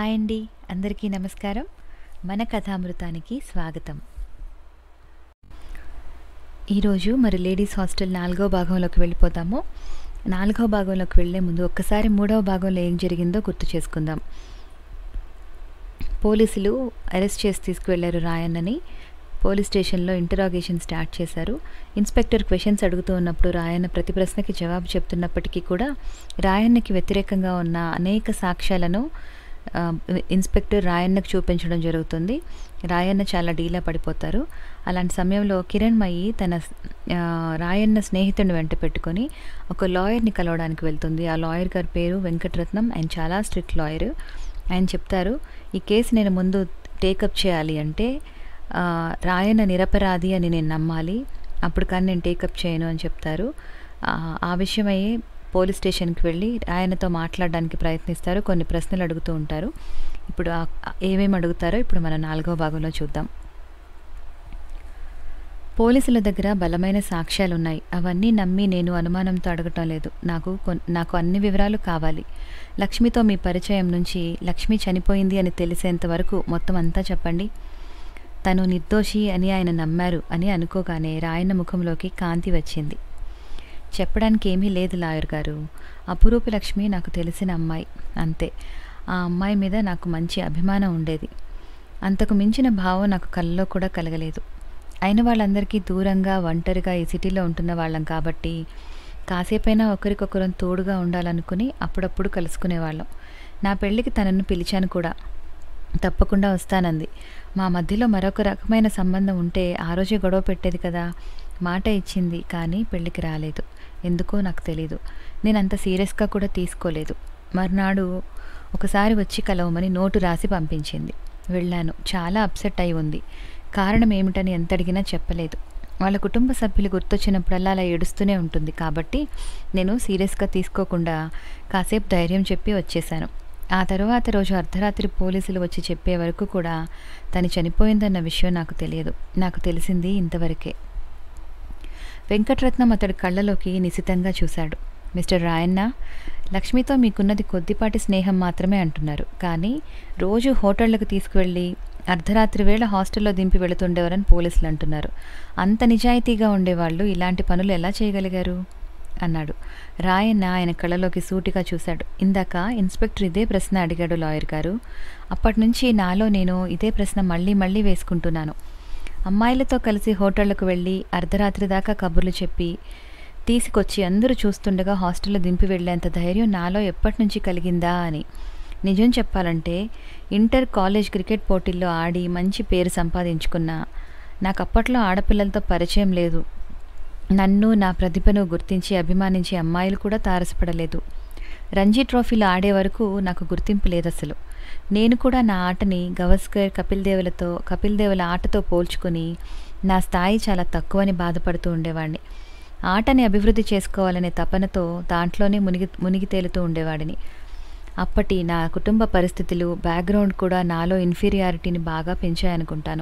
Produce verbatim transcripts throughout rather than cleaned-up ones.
Hi అండి, అందరికీ నమస్కారం. మన కథామృతానికి స్వాగతం. ఈరోజు మరి లేడీస్ హాస్టల్ నాలుగో భాగంలోకి వెళ్ళిపోతాము. నాలుగో భాగంలోకి వెళ్ళే ముందు ఒక్కసారి మూడవ భాగంలో ఏం జరిగిందో గుర్తు చేసుకుందాం. పోలీసులు అరెస్ట్ చేసి తీసుకువెళ్లారు రాయన్నని. పోలీస్ స్టేషన్లో ఇంటరాగేషన్ స్టార్ట్ చేశారు. ఇన్స్పెక్టర్ క్వశ్చన్స్ అడుగుతూ ఉన్నప్పుడు రాయన్న ప్రతి ప్రశ్నకి జవాబు చెప్తున్నప్పటికీ కూడా రాయన్నకి వ్యతిరేకంగా ఉన్న అనేక సాక్ష్యాలను ఇన్స్పెక్టర్ రాయన్నకు చూపించడం జరుగుతుంది. రాయన్న చాలా డీలా పడిపోతారు. అలాంటి సమయంలో కిరణ్మయి తన రాయన్న స్నేహితుడిని వెంట పెట్టుకొని ఒక లాయర్ని కలవడానికి వెళ్తుంది. ఆ లాయర్ గారి పేరు వెంకటరత్నం. ఆయన చాలా స్ట్రిక్ట్ లాయర్. ఆయన చెప్తారు, ఈ కేసు నేను ముందు టేకప్ చేయాలి అంటే రాయన్న నిరపరాధి అని నేను నమ్మాలి, అప్పుడు కానీ నేను టేకప్ చేయను అని చెప్తారు. ఆ విషయమయ్యే పోలీస్ స్టేషన్కి వెళ్ళి ఆయనతో మాట్లాడడానికి ప్రయత్నిస్తారు. కొన్ని ప్రశ్నలు అడుగుతూ ఉంటారు. ఇప్పుడు ఏమేమి అడుగుతారో ఇప్పుడు మనం నాలుగవ భాగంలో చూద్దాం. పోలీసుల దగ్గర బలమైన సాక్ష్యాలు ఉన్నాయి. అవన్నీ నమ్మి నేను అనుమానంతో అడగటం లేదు. నాకు నాకు అన్ని వివరాలు కావాలి. లక్ష్మితో మీ పరిచయం నుంచి లక్ష్మి చనిపోయింది అని తెలిసేంత వరకు మొత్తం అంతా చెప్పండి. తను నిర్దోషి అని ఆయన నమ్మారు అని అనుకోగానే రాయన్న ముఖంలోకి కాంతి వచ్చింది. చెప్పడానికి ఏమీ లేదు లాయర్ గారు. అపురూప లక్ష్మి నాకు తెలిసిన అమ్మాయి, అంతే. ఆ అమ్మాయి మీద నాకు మంచి అభిమానం ఉండేది. అంతకు మించిన భావం నాకు కళ్ళలో కూడా కలగలేదు. అయిన వాళ్ళందరికీ దూరంగా ఒంటరిగా ఈ సిటీలో ఉంటున్న వాళ్ళం కాబట్టి కాసేపైనా ఒకరికొకరం తోడుగా ఉండాలనుకుని అప్పుడప్పుడు కలుసుకునేవాళ్ళం. నా పెళ్ళికి తనను పిలిచాను కూడా. తప్పకుండా వస్తానంది. మా మధ్యలో మరొక రకమైన సంబంధం ఉంటే ఆ రోజే గొడవ పెట్టేది కదా. మాట ఇచ్చింది, కానీ పెళ్ళికి రాలేదు. ఎందుకో నాకు తెలీదు. నేను అంత సీరియస్గా కూడా తీసుకోలేదు. మర్నాడు ఒకసారి వచ్చి కలవమని నోటు రాసి పంపించింది. వెళ్ళాను. చాలా అప్సెట్ అయి ఉంది. కారణం ఏమిటని ఎంత అడిగినా చెప్పలేదు. వాళ్ళ కుటుంబ సభ్యులు గుర్తొచ్చినప్పుడల్లా అలా ఏడుస్తూనే ఉంటుంది. కాబట్టి నేను సీరియస్గా తీసుకోకుండా కాసేపు ధైర్యం చెప్పి వచ్చేశాను. ఆ తరువాత రోజు అర్ధరాత్రి పోలీసులు వచ్చి చెప్పే వరకు కూడా తను చనిపోయిందన్న విషయం నాకు తెలియదు. నాకు తెలిసింది ఇంతవరకే. వెంకటరత్నం అతడి కళ్ళలోకి నిశితంగా చూశాడు. మిస్టర్ రాయన్న, లక్ష్మితో మీకున్నది కొద్దిపాటి స్నేహం మాత్రమే అంటున్నారు. కానీ రోజు హోటళ్లకు తీసుకువెళ్ళి అర్ధరాత్రి వేళ హాస్టల్లో దింపి వెళుతుండేవారని పోలీసులు అంటున్నారు. అంత నిజాయితీగా ఉండేవాళ్ళు ఇలాంటి పనులు ఎలా చేయగలిగారు అన్నాడు. రాయన్న ఆయన కళ్ళలోకి సూటిగా చూశాడు. ఇందాక ఇన్స్పెక్టర్ ఇదే ప్రశ్న అడిగాడు లాయర్ గారు. అప్పటి నుంచి నాలో నేను ఇదే ప్రశ్న మళ్ళీ మళ్ళీ వేసుకుంటున్నాను. అమ్మాయిలతో కలిసి హోటళ్లకు వెళ్ళి అర్ధరాత్రి దాకా కబుర్లు చెప్పి తీసుకొచ్చి అందరూ చూస్తుండగా హాస్టల్లో దింపి వెళ్ళేంత ధైర్యం నాలో ఎప్పటి నుంచి కలిగిందా అని. నిజం చెప్పాలంటే ఇంటర్ కాలేజ్ క్రికెట్ పోటీల్లో ఆడి మంచి పేరు సంపాదించుకున్నా. నాకు అప్పట్లో ఆడపిల్లలతో పరిచయం లేదు. నన్ను నా ప్రతిభను గుర్తించి అభిమానించే అమ్మాయిలు కూడా తారసపడలేదు. రంజీ ట్రోఫీలో ఆడే వరకు నాకు గుర్తింపు లేదు అసలు. నేను కూడా నా ఆటని గవస్కర్ కపిల్ దేవులతో కపిల్ దేవుల ఆటతో పోల్చుకుని నా స్థాయి చాలా తక్కువని బాధపడుతూ ఉండేవాడిని. ఆటని అభివృద్ధి చేసుకోవాలనే తపనతో దాంట్లోనే మునిగి మునిగి తేలుతూ ఉండేవాడిని. అప్పటి నా కుటుంబ పరిస్థితులు, బ్యాక్గ్రౌండ్ కూడా నాలో ఇన్ఫీరియారిటీని బాగా పెంచాయనుకుంటాను.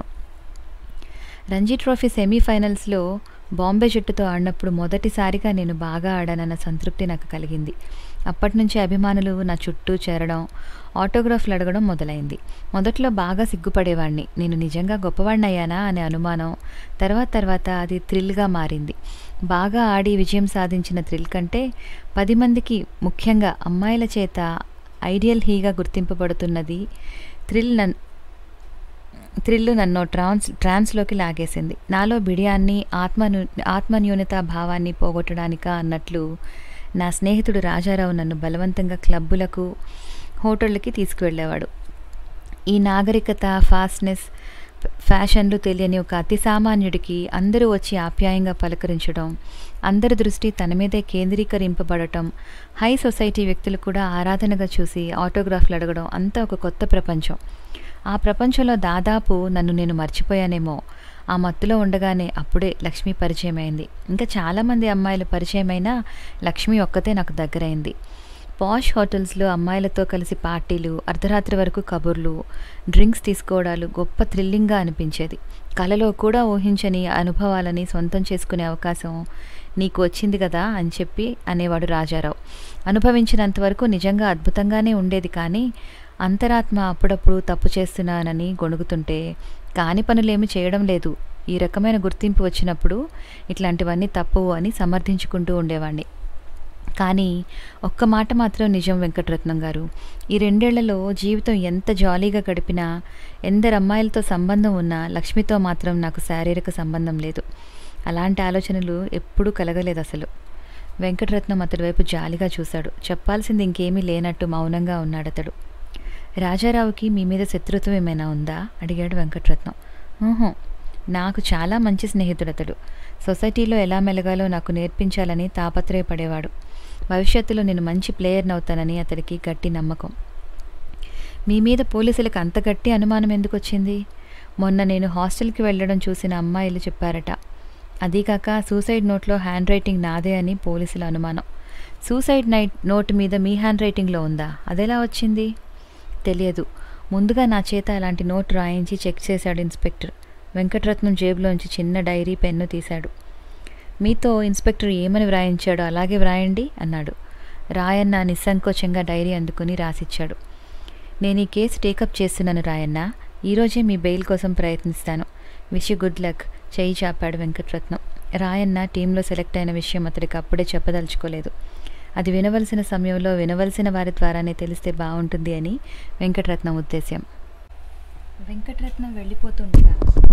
రంజీ ట్రోఫీ సెమీఫైనల్స్లో బాంబే జట్టుతో ఆడినప్పుడు మొదటిసారిగా నేను బాగా ఆడానన్న సంతృప్తి నాకు కలిగింది. అప్పటి నుంచి అభిమానులు నా చుట్టూ చేరడం, ఆటోగ్రాఫ్లు అడగడం మొదలైంది. మొదట్లో బాగా సిగ్గుపడేవాడిని. నేను నిజంగా గొప్పవాడిని అయ్యానా అనే అనుమానం. తర్వాత తర్వాత అది థ్రిల్గా మారింది. బాగా ఆడి విజయం సాధించిన థ్రిల్ కంటే పది మందికి, ముఖ్యంగా అమ్మాయిల చేత ఐడియల్ హీగా గుర్తింపబడుతున్నది థ్రిల్ నన్ థ్రిల్లు నన్ను ట్రాన్స్ ట్రాన్స్లోకి లాగేసింది. నాలో బిడియాన్ని, ఆత్మను ఆత్మన్యూనతా భావాన్ని పోగొట్టడానికా అన్నట్లు నా స్నేహితుడు రాజారావు నన్ను బలవంతంగా క్లబ్బులకు, హోటళ్ళకి తీసుకువెళ్ళేవాడు. ఈ నాగరికత, ఫాస్ట్నెస్, ఫ్యాషన్లు తెలియని ఒక అతి సామాన్యుడికి అందరూ వచ్చి ఆప్యాయంగా పలకరించడం, అందరి దృష్టి తన మీదే కేంద్రీకరింపబడటం, హై సొసైటీ వ్యక్తులు కూడా ఆరాధనగా చూసి ఆటోగ్రాఫ్లు అడగడం అంతా ఒక కొత్త ప్రపంచం. ఆ ప్రపంచంలో దాదాపు నన్ను నేను మర్చిపోయానేమో. ఆ మత్తులో ఉండగానే అప్పుడే లక్ష్మి పరిచయం అయింది. ఇంకా చాలామంది అమ్మాయిలు పరిచయమైనా లక్ష్మి ఒక్కతే నాకు దగ్గరైంది. పాష్ హోటల్స్లో అమ్మాయిలతో కలిసి పార్టీలు, అర్ధరాత్రి వరకు కబుర్లు, డ్రింక్స్ తీసుకోవడాలు గొప్ప థ్రిల్లింగ్గా అనిపించేది. కలలో కూడా ఊహించని అనుభవాలని సొంతం చేసుకునే అవకాశం నీకు వచ్చింది కదా అని చెప్పి అనేవాడు రాజారావు. అనుభవించినంతవరకు నిజంగా అద్భుతంగానే ఉండేది. కానీ అంతరాత్మ అప్పుడప్పుడు తప్పు చేస్తున్నానని గొణుగుతుంటే కాని పనులేమీ చేయడం లేదు. ఈ రకమైన గుర్తింపు వచ్చినప్పుడు ఇట్లాంటివన్నీ తప్పువు అని సమర్థించుకుంటూ ఉండేవాణ్ణి. కానీ ఒక్క మాట మాత్రం నిజం వెంకటరత్నం గారు, ఈ రెండేళ్లలో జీవితం ఎంత జాలీగా గడిపినా, ఎందరు అమ్మాయిలతో సంబంధం ఉన్నా లక్ష్మితో మాత్రం నాకు శారీరక సంబంధం లేదు. అలాంటి ఆలోచనలు ఎప్పుడూ కలగలేదు అసలు. వెంకటరత్నం అతడి వైపు జాలిగా చూశాడు. చెప్పాల్సింది ఇంకేమీ లేనట్టు మౌనంగా ఉన్నాడతడు. రాజారావుకి మీ మీద శత్రుత్వం ఏమైనా ఉందా అడిగాడు వెంకటరత్నం. ఊహు, నాకు చాలా మంచి స్నేహితుడతడు. సొసైటీలో ఎలా మెలగాలో నాకు నేర్పించాలని తాపత్రయపడేవాడు. భవిష్యత్తులో నేను మంచి ప్లేయర్నవుతానని అతడికి గట్టి నమ్మకం. మీ మీద పోలీసులకు అంత గట్టి అనుమానం ఎందుకు వచ్చింది? మొన్న నేను హాస్టల్కి వెళ్ళడం చూసిన అమ్మాయిలు చెప్పారట. అదీకాక సూసైడ్ నోట్లో హ్యాండ్ రైటింగ్ నాదే అని పోలీసుల అనుమానం. సూసైడ్ నైట్ నోట్ మీద మీ హ్యాండ్ రైటింగ్లో ఉందా? అదెలా వచ్చింది? తెలియదు. ముందుగా నా చేత అలాంటి నోట్ రాయించి చెక్ చేశాడు ఇన్స్పెక్టర్. వెంకటరత్నం జేబులోంచి చిన్న డైరీ పెన్ను తీశాడు. మీతో ఇన్స్పెక్టర్ ఏమని వ్రాయించాడో అలాగే వ్రాయండి అన్నాడు. రాయన్న నిస్సంకోచంగా డైరీ అందుకుని రాసిచ్చాడు. నేను ఈ కేసు టేకప్ చేస్తున్నాను రాయన్న. ఈరోజే మీ బెయిల్ కోసం ప్రయత్నిస్తాను. విష్ యూ గుడ్ లక్ చేయి చాపాడు వెంకటరత్నం. రాయన్న టీంలో సెలెక్ట్ అయిన విషయం అతడికి అప్పుడే చెప్పదలుచుకోలేదు. అది వినవలసిన సమయంలో వినవలసిన వారి ద్వారానే తెలిస్తే బాగుంటుంది అని వెంకటరత్నం ఉద్దేశ్యం. వెంకటరత్నం వెళ్ళిపోతుండగా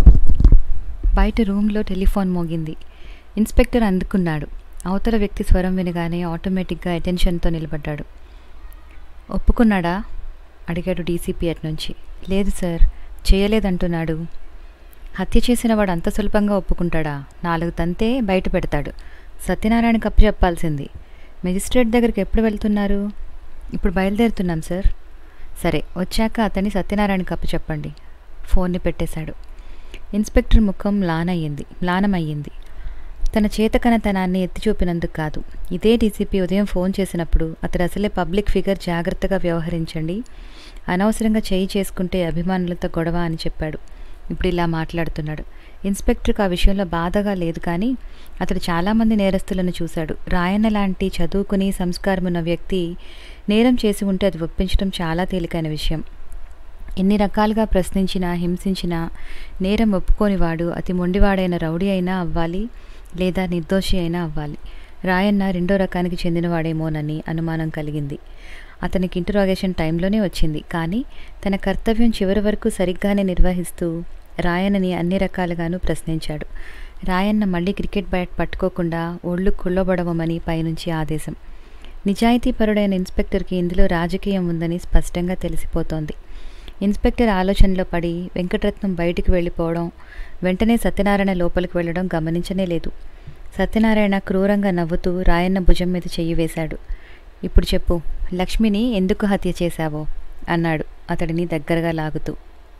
బయట రూమ్లో టెలిఫోన్ మోగింది. ఇన్స్పెక్టర్ అందుకున్నాడు. అవతల వ్యక్తి స్వరం వినగానే ఆటోమేటిక్గా అటెన్షన్తో నిలబడ్డాడు. ఒప్పుకున్నాడా అడిగాడు డీసీపీ అట్నుంచి. లేదు సార్, చేయలేదంటున్నాడు. హత్య చేసిన వాడు అంత సులభంగా ఒప్పుకుంటాడా? నాలుగు తంతే బయట పెడతాడు. సత్యనారాయణకి అప్పు చెప్పాల్సింది. మెజిస్ట్రేట్ దగ్గరికి ఎప్పుడు వెళ్తున్నారు? ఇప్పుడు బయలుదేరుతున్నాం సార్. సరే, వచ్చాక అతన్ని సత్యనారాయణకి అప్పు చెప్పండి. ఫోన్ని పెట్టేశాడు. ఇన్స్పెక్టర్ ముఖం లానయ్యింది లానమయ్యింది. తన చేతకనతనాన్ని ఎత్తి చూపినందుకు కాదు. ఇదే డీసీపీ ఉదయం ఫోన్ చేసినప్పుడు అతడు అసలే పబ్లిక్ ఫిగర్, జాగ్రత్తగా వ్యవహరించండి, అనవసరంగా చేయి చేసుకుంటే అభిమానులతో గొడవ అని చెప్పాడు. ఇప్పుడు ఇలా మాట్లాడుతున్నాడు. ఇన్స్పెక్టర్కి ఆ విషయంలో బాధగా లేదు, కానీ అతడు చాలామంది నేరస్తులను చూశాడు. రాయన్న లాంటి చదువుకుని సంస్కారం ఉన్న వ్యక్తి నేరం చేసి ఉంటే అది ఒప్పించడం చాలా తేలికైన విషయం. ఎన్ని రకాలుగా ప్రశ్నించినా హింసించినా నేరం ఒప్పుకోనివాడు అతి మొండివాడైన రౌడీ అయినా అవ్వాలి, లేదా నిర్దోషి అయినా అవ్వాలి. రాయన్న రెండో రకానికి చెందినవాడేమోనని అనుమానం కలిగింది. అతనికి ఇంటరాగేషన్ టైంలోనే వచ్చింది. కానీ తన కర్తవ్యం చివరి వరకు సరిగ్గానే నిర్వహిస్తూ రాయన్నని అన్ని రకాలుగానూ ప్రశ్నించాడు. రాయన్న మళ్ళీ క్రికెట్ బ్యాట్ పట్టుకోకుండా ఒళ్ళు కుళ్ళబడవమని పైనుంచి ఆదేశం. నిజాయితీపరుడైన ఇన్స్పెక్టర్కి ఇందులో రాజకీయం ఉందని స్పష్టంగా తెలిసిపోతోంది. ఇన్స్పెక్టర్ ఆలోచనలో పడి వెంకటరత్నం బయటికి వెళ్ళిపోవడం, వెంటనే సత్యనారాయణ లోపలికి వెళ్ళడం గమనించనే లేదు. సత్యనారాయణ క్రూరంగా నవ్వుతూ రాయన్న భుజం మీద చెయ్యి వేశాడు. ఇప్పుడు చెప్పు, లక్ష్మిని ఎందుకు హత్య చేశావో అన్నాడు అతడిని దగ్గరగా లాగుతూ.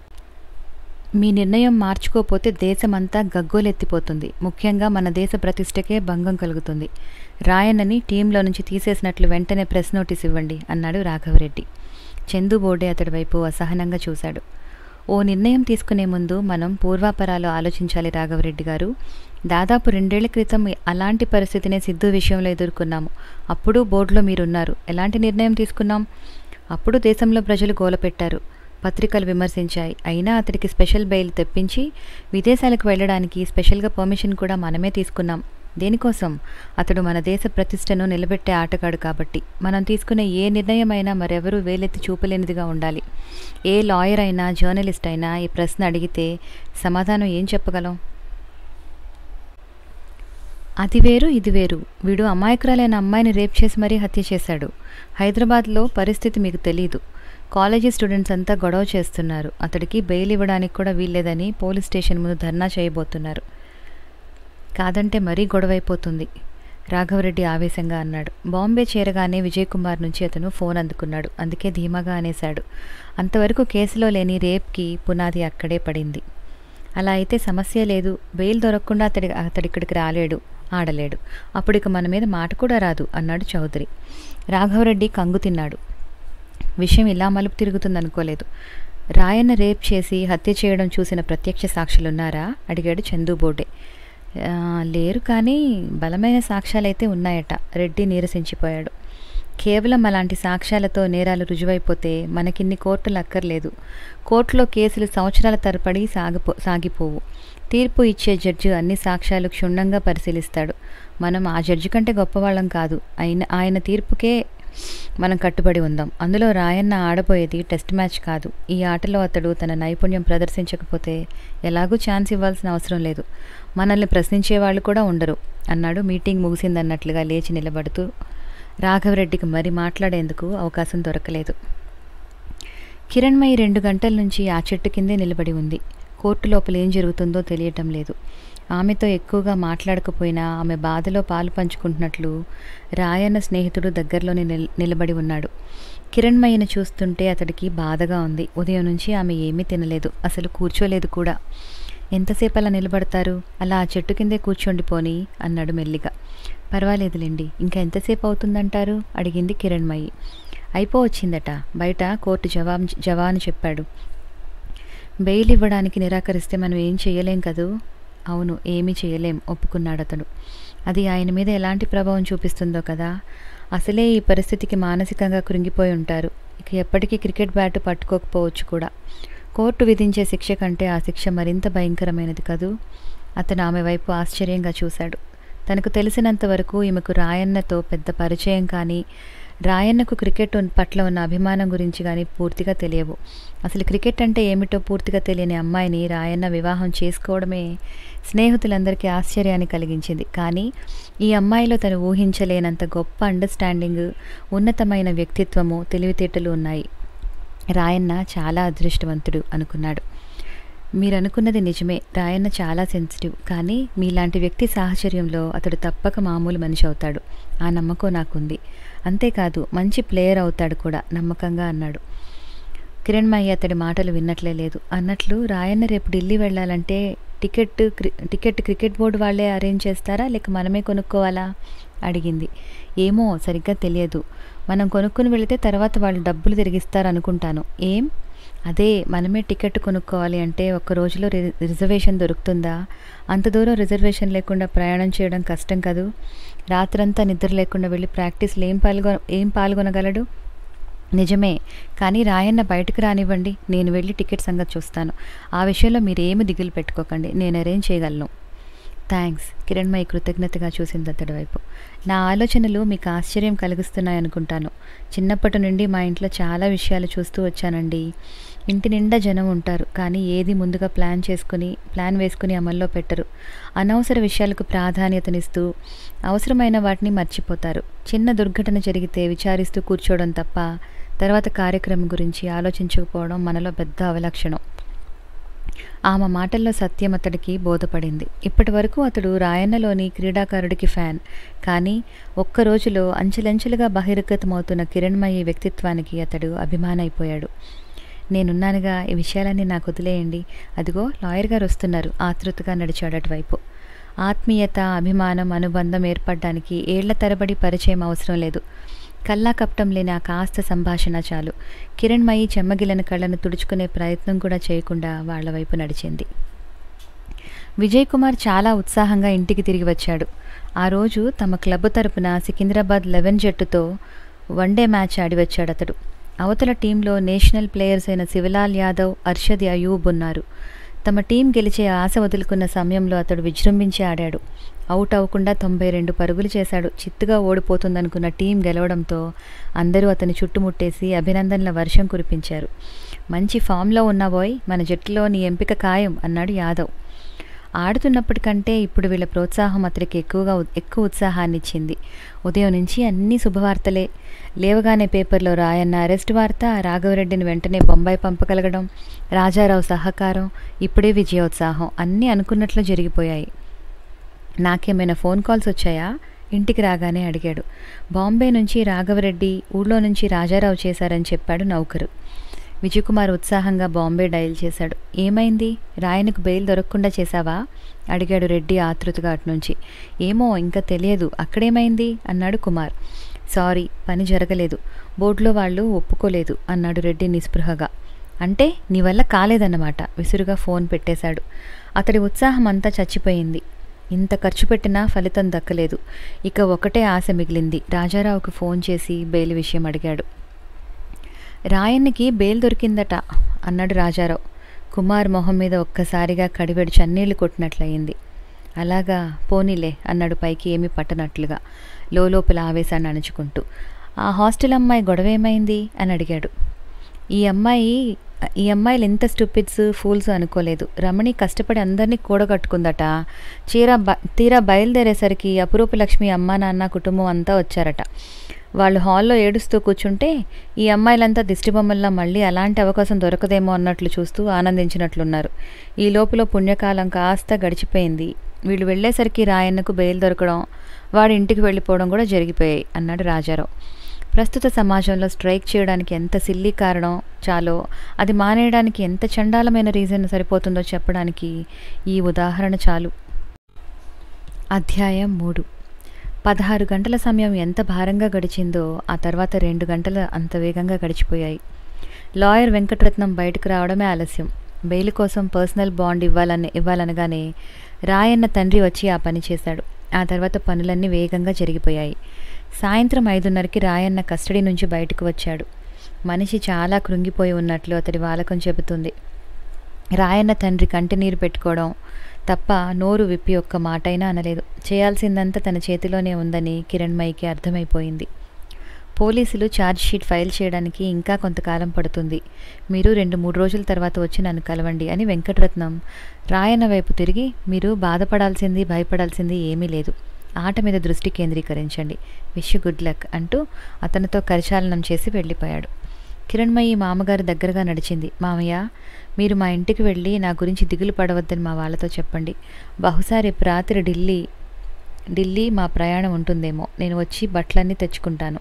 మీ నిర్ణయం మార్చుకోపోతే దేశమంతా గగ్గోలెత్తిపోతుంది. ముఖ్యంగా మన దేశ ప్రతిష్టకే భంగం కలుగుతుంది. రాయన్నని టీంలో నుంచి తీసేసినట్లు వెంటనే ప్రెస్ నోటీస్ ఇవ్వండి అన్నాడు రాఘవరెడ్డి. చందు బోర్డే అతడి వైపు అసహనంగా చూశాడు. ఓ నిర్ణయం తీసుకునే ముందు మనం పూర్వాపరాలు ఆలోచించాలి రాఘవరెడ్డి గారు. దాదాపు రెండేళ్ల క్రితం అలాంటి పరిస్థితినే సిద్ధు విషయంలో ఎదుర్కొన్నాము. అప్పుడు బోర్డులో మీరున్నారు. ఎలాంటి నిర్ణయం తీసుకున్నాం? అప్పుడు దేశంలో ప్రజలు గోలపెట్టారు, పత్రికలు విమర్శించాయి. అయినా అతడికి స్పెషల్ బెయిల్ తెప్పించి విదేశాలకు వెళ్ళడానికి స్పెషల్గా పర్మిషన్ కూడా మనమే తీసుకున్నాం. దేనికోసం? అతడు మన దేశ ప్రతిష్టను నిలబెట్టే ఆటగాడు కాబట్టి. మనం తీసుకునే ఏ నిర్ణయమైనా మరెవరూ వేలెత్తి చూపలేనిదిగా ఉండాలి. ఏ లాయర్ అయినా జర్నలిస్ట్ అయినా ఈ ప్రశ్న అడిగితే సమాధానం ఏం చెప్పగలం? అది వేరు ఇది వేరు. వీడు అమాయకురాలైన అమ్మాయిని రేప్ చేసి మరీ హత్య చేశాడు. హైదరాబాద్లో పరిస్థితి మీకు తెలీదు. కాలేజీ స్టూడెంట్స్ అంతా గొడవ చేస్తున్నారు. అతడికి బెయిల్ ఇవ్వడానికి కూడా వీల్లేదని పోలీస్ స్టేషన్ ముందు ధర్నా చేయబోతున్నారు. కాదంటే మరీ గొడవైపోతుంది రాఘవరెడ్డి ఆవేశంగా అన్నాడు. బాంబే చేరగానే విజయ్ కుమార్ నుంచి అతను ఫోన్ అందుకున్నాడు. అందుకే ధీమాగా అనేశాడు. అంతవరకు కేసులో లేని రేప్కి పునాది అక్కడే పడింది. అలా అయితే సమస్య లేదు. బెయిల్ దొరకకుండా అతడి అతడిక్కడికి రాలేడు, ఆడలేడు. అప్పుడు ఇక మన మీద మాట కూడా రాదు అన్నాడు చౌదరి. రాఘవరెడ్డి కంగు తిన్నాడు. విషయం ఇలా మలుపు తిరుగుతుందనుకోలేదు. రాయన్న రేప్ చేసి హత్య చేయడం చూసిన ప్రత్యక్ష సాక్షులున్నారా అడిగాడు చందు బోర్డే. లేరు, కానీ బలమైన సాక్ష్యాలైతే ఉన్నాయట. రెడ్డి నీరసించిపోయాడు. కేవలం అలాంటి సాక్ష్యాలతో నేరాలు రుజువైపోతే మనకిన్ని కోర్టులు అక్కర్లేదు. కోర్టులో కేసులు సంవత్సరాల తరబడి సాగిపో సాగిపోవు తీర్పు ఇచ్చే జడ్జి అన్ని సాక్ష్యాలు క్షుణ్ణంగా పరిశీలిస్తాడు. మనం ఆ జడ్జి కంటే గొప్పవాళ్ళం కాదు. ఆయన ఆయన తీర్పుకే మనం కట్టుబడి ఉందాం. అందులో రాయన్న ఆడబోయేది టెస్ట్ మ్యాచ్ కాదు. ఈ ఆటలో అతడు తన నైపుణ్యం ప్రదర్శించకపోతే ఎలాగూ ఛాన్స్ ఇవ్వాల్సిన అవసరం లేదు. మనల్ని ప్రశ్నించే వాళ్ళు కూడా ఉండరు అన్నాడు మీటింగ్ ముగిసిందన్నట్లుగా లేచి నిలబడుతూ. రాఘవరెడ్డికి మరి మాట్లాడేందుకు అవకాశం దొరకలేదు. కిరణ్మయి రెండు గంటల నుంచి ఆ చెట్టు కిందే నిలబడి ఉంది. కోర్టు లోపల ఏం జరుగుతుందో తెలియటం లేదు. ఆమెతో ఎక్కువగా మాట్లాడకపోయినా ఆమె బాధలో పాలు పంచుకుంటున్నట్లు రాయన్న స్నేహితుడు దగ్గరలోనే నిల్ నిలబడి ఉన్నాడు. కిరణ్మయిని చూస్తుంటే అతడికి బాధగా ఉంది. ఉదయం నుంచి ఆమె ఏమీ తినలేదు, అసలు కూర్చోలేదు కూడా. ఎంతసేపు అలా నిలబడతారు? అలా ఆ చెట్టు కిందే కూర్చోండి పోనీ అన్నాడు మెల్లిగా. పర్వాలేదులేండి, ఇంకా ఎంతసేపు అవుతుందంటారు అడిగింది కిరణ్మయి. అయిపోవచ్చిందట, బయట కోర్టు జవాబు జవాను చెప్పాడు. బెయిల్ ఇవ్వడానికి నిరాకరిస్తే మనం ఏం చేయలేం కదూ? అవును, ఏమీ చేయలేం ఒప్పుకున్నాడు అతడు. అది ఆయన మీద ఎలాంటి ప్రభావం చూపిస్తుందో కదా. అసలే ఈ పరిస్థితికి మానసికంగా కృంగిపోయి ఉంటారు. ఇక ఎప్పటికీ క్రికెట్ బ్యాటు పట్టుకోకపోవచ్చు కూడా. కోర్టు విధించే శిక్ష కంటే ఆ శిక్ష మరింత భయంకరమైనది కదూ. అతను ఆమె వైపు ఆశ్చర్యంగా చూశాడు. తనకు తెలిసినంతవరకు ఈమెకు రాయన్నతో పెద్ద పరిచయం కానీ, రాయన్నకు క్రికెట్ పట్ల ఉన్న అభిమానం గురించి కానీ పూర్తిగా తెలియవు. అసలు క్రికెట్ అంటే ఏమిటో పూర్తిగా తెలియని అమ్మాయిని రాయన్న వివాహం చేసుకోవడమే స్నేహితులందరికీ ఆశ్చర్యాన్ని కలిగించింది. కానీ ఈ అమ్మాయిలో తను ఊహించలేనంత గొప్ప అండర్స్టాండింగ్, ఉన్నతమైన వ్యక్తిత్వము, తెలివితేటలు ఉన్నాయి. రాయన్న చాలా అదృష్టవంతుడు అనుకున్నాడు. మీరు అనుకున్నది నిజమే, రాయన్న చాలా సెన్సిటివ్. కానీ మీలాంటి వ్యక్తి సాహచర్యంలో అతడు తప్పక మామూలు మనిషి అవుతాడు. ఆ నమ్మకం నాకుంది. అంతేకాదు మంచి ప్లేయర్ అవుతాడు కూడా నమ్మకంగా అన్నాడు. కిరణ్మయి అతడి మాటలు విన్నట్లే లేదు. అన్నట్లు రాయన్న రేపు ఢిల్లీ వెళ్ళాలంటే టికెట్ టికెట్ క్రికెట్ బోర్డు వాళ్ళే అరేంజ్ చేస్తారా, లేక మనమే కొనుక్కోవాలా అడిగింది. ఏమో సరిగ్గా తెలియదు. మనం కొనుక్కుని వెళితే తర్వాత వాళ్ళు డబ్బులు తిరిగిస్తారనుకుంటాను. ఏం? అదే, మనమే టికెట్ కొనుక్కోవాలి అంటే ఒక్క రోజులో రి రిజర్వేషన్ దొరుకుతుందా? అంత దూరం రిజర్వేషన్ లేకుండా ప్రయాణం చేయడం కష్టం కదూ. రాత్రంతా నిద్ర లేకుండా వెళ్ళి ప్రాక్టీస్లో ఏం పాల్గొ ఏం పాల్గొనగలడు? నిజమే, కానీ రాయన్న బయటకు రానివ్వండి, నేను వెళ్ళి టికెట్ సంగతి చూస్తాను. ఆ విషయంలో మీరేమి దిగులు పెట్టుకోకండి, నేను అరేంజ్ చేయగలను. థ్యాంక్స్. కిరణ్మయి కృతజ్ఞతగా చూసింది అతడి వైపు. నా ఆలోచనలు మీకు ఆశ్చర్యం కలిగిస్తున్నాయనుకుంటాను. చిన్నప్పటి నుండి మా ఇంట్లో చాలా విషయాలు చూస్తూ వచ్చానండి. ఇంటి నిండా జనం ఉంటారు, కానీ ఏది ముందుగా ప్లాన్ చేసుకుని ప్లాన్ వేసుకుని అమల్లో పెట్టరు. అనవసర విషయాలకు ప్రాధాన్యతనిస్తూ అవసరమైన వాటిని మర్చిపోతారు. చిన్న దుర్ఘటన జరిగితే విచారిస్తూ కూర్చోవడం తప్ప తర్వాత కార్యక్రమం గురించి ఆలోచించకపోవడం మనలో పెద్ద అవలక్షణం. ఆమె మాటల్లో సత్యం అతడికి బోధపడింది. ఇప్పటి వరకు అతడు రాయన్నలోని క్రీడాకారుడికి ఫ్యాన్. కానీ ఒక్కరోజులో అంచెలంచెలుగా బహిర్గతమవుతున్న కిరణ్మయి వ్యక్తిత్వానికి అతడు అభిమానైపోయాడు. నేనున్నానుగా, ఈ విషయాలన్నీ నాకు వదిలేయండి. అదిగో లాయర్ గారు వస్తున్నారు. ఆతృతగా నడిచాడు అటువైపు. ఆత్మీయత, అభిమానం, అనుబంధం ఏర్పడడానికి ఏళ్ల తరబడి పరిచయం అవసరం లేదు. కల్లా కపటం లేని ఆ కాస్త సంభాషణ చాలు. కిరణ్మయి చెమ్మగిలిన కళ్ళను తుడుచుకునే ప్రయత్నం కూడా చేయకుండా వాళ్ల వైపు నడిచింది. విజయ్ కుమార్ చాలా ఉత్సాహంగా ఇంటికి తిరిగి వచ్చాడు. ఆ రోజు తమ క్లబ్ తరపున సికింద్రాబాద్ లెవెన్ జట్టుతో వన్డే మ్యాచ్ ఆడి వచ్చాడు అతడు. అవతల టీంలో నేషనల్ ప్లేయర్స్ అయిన శివలాల్ యాదవ్, అర్షద్ అయూబ్ ఉన్నారు. తమ టీం గెలిచే ఆశ వదులుకున్న సమయంలో అతడు విజృంభించి ఆడాడు. అవుట్ అవ్వకుండా తొంభై రెండు పరుగులు చేశాడు. చిత్తుగా ఓడిపోతుందనుకున్న టీం గెలవడంతో అందరూ అతని చుట్టుముట్టేసి అభినందనల వర్షం కురిపించారు. మంచి ఫామ్లో ఉన్నావోయ్, మన జట్టులో నీ ఎంపిక ఖాయం అన్నాడు యాదవ్. ఆడుతున్నప్పటికంటే ఇప్పుడు వీళ్ళ ప్రోత్సాహం అతడికి ఎక్కువగా ఎక్కువ ఉత్సాహాన్ని ఇచ్చింది. ఉదయం నుంచి అన్ని శుభవార్తలే. లేవగానే పేపర్లో రాయన్న అరెస్ట్ వార్త, రాఘవరెడ్డిని వెంటనే బొంబాయి పంపగలగడం, రాజారావు సహకారం, ఇప్పుడే విజయోత్సాహం అన్నీ అనుకున్నట్లు జరిగిపోయాయి. నాకేమైనా ఫోన్ కాల్స్ వచ్చాయా? ఇంటికి రాగానే అడిగాడు. బాంబే నుంచి రాఘవరెడ్డి, ఊళ్ళో నుంచి రాజారావు చేశారని చెప్పాడు నౌకరు. విజయకుమార్ ఉత్సాహంగా బాంబే డయల్ చేశాడు. ఏమైంది? రాయనకు బెయిల్ దొరకకుండా చేశావా అడిగాడు రెడ్డి ఆతృతగా అటునుంచి. ఏమో ఇంకా తెలియదు, అక్కడేమైంది అన్నాడు కుమార్. సారీ, పని జరగలేదు, బోర్డులో వాళ్ళు ఒప్పుకోలేదు అన్నాడు రెడ్డి నిస్పృహగా. అంటే నీ వల్ల కాలేదన్నమాట. విసురుగా ఫోన్ పెట్టేశాడు. అతడి ఉత్సాహం అంతా చచ్చిపోయింది. ఇంత ఖర్చు పెట్టినా ఫలితం దక్కలేదు. ఇక ఒకటే ఆశ మిగిలింది. రాజారావుకు ఫోన్ చేసి బెయిల్ విషయం అడిగాడు. రాయన్నకి బెయిల్ దొరికిందట అన్నాడు రాజారావు. కుమార్ మొహం మీద ఒక్కసారిగా కడివెడి చన్నీళ్లు కొట్టినట్లయింది. అలాగా, పోనీలే అన్నాడు పైకి ఏమీ పట్టనట్లుగా, లోపల ఆవేశాన్ని అణుచుకుంటూ. ఆ హాస్టల్ అమ్మాయి గొడవేమైంది అని అడిగాడు. ఈ అమ్మాయి ఈ అమ్మాయిలు ఎంత స్టూపిడ్స్, ఫూల్స్ అనుకోలేదు. రమణి కష్టపడి అందరినీ కూడగట్టుకుందట. చీరా బ తీరా బయలుదేరేసరికి అపురూప లక్ష్మి అమ్మా నాన్న కుటుంబం అంతా వచ్చారట. వాళ్ళు హాల్లో ఏడుస్తూ కూర్చుంటే ఈ అమ్మాయిలంతా దిష్టిబొమ్మల్లా మళ్ళీ అలాంటి అవకాశం దొరకదేమో అన్నట్లు చూస్తూ ఆనందించినట్లున్నారు. ఈ లోపల పుణ్యకాలం కాస్త గడిచిపోయింది. వీళ్ళు వెళ్ళేసరికి రాయన్నకు బెయిల్ దొరకడం, వాడి ఇంటికి వెళ్ళిపోవడం కూడా జరిగిపోయాయి అన్నాడు రాజారావు. ప్రస్తుత సమాజంలో స్ట్రైక్ చేయడానికి ఎంత సిల్లీ కారణం చాలో, అది మానేయడానికి ఎంత చండాలమైన రీజన్ సరిపోతుందో చెప్పడానికి ఈ ఉదాహరణ చాలు. అధ్యాయం మూడు. పదహారు గంటల సమయం ఎంత భారంగా గడిచిందో ఆ తర్వాత రెండు గంటలు అంత వేగంగా గడిచిపోయాయి. లాయర్ వెంకటరత్నం బయటకు రావడమే ఆలస్యం. బెయిల్ కోసం పర్సనల్ బాండ్ ఇవ్వాలని ఇవ్వాలనగానే రాయన్న తండ్రి వచ్చి ఆ పని చేశాడు. ఆ తర్వాత పనులన్నీ వేగంగా జరిగిపోయాయి. సాయంత్రం ఐదున్నరకి రాయన్న కస్టడీ నుంచి బయటకు వచ్చాడు. మనిషి చాలా కృంగిపోయి ఉన్నట్లు అతడి వాలకం చెబుతుంది. రాయన్న తండ్రి కంటినీరు పెట్టుకోవడం తప్ప నోరు విప్పి ఒక్క మాటైనా అనలేదు. చేయాల్సిందంతా తన చేతిలోనే ఉందని కిరణ్మయికి అర్థమైపోయింది. పోలీసులు ఛార్జ్ షీట్ ఫైల్ చేయడానికి ఇంకా కొంతకాలం పడుతుంది. మీరు రెండు మూడు రోజుల తర్వాత వచ్చి నన్ను కలవండి అని వెంకటరత్నం రాయన్న వైపు తిరిగి, మీరు బాధపడాల్సింది భయపడాల్సింది ఏమీ లేదు. ఆట మీద దృష్టి కేంద్రీకరించండి. విష్ గుడ్ లక్ అంటూ అతనితో కరచాలనం చేసి వెళ్ళిపోయాడు. కిరణ్మయి మామగారు దగ్గరగా నడిచింది. మామయ్య, మీరు మా ఇంటికి వెళ్ళి నా గురించి దిగులు పడవద్దని మా వాళ్ళతో చెప్పండి. బహుశా రేపు రాత్రి ఢిల్లీ ఢిల్లీ మా ప్రయాణం ఉంటుందేమో. నేను వచ్చి బట్టలన్నీ తెచ్చుకుంటాను.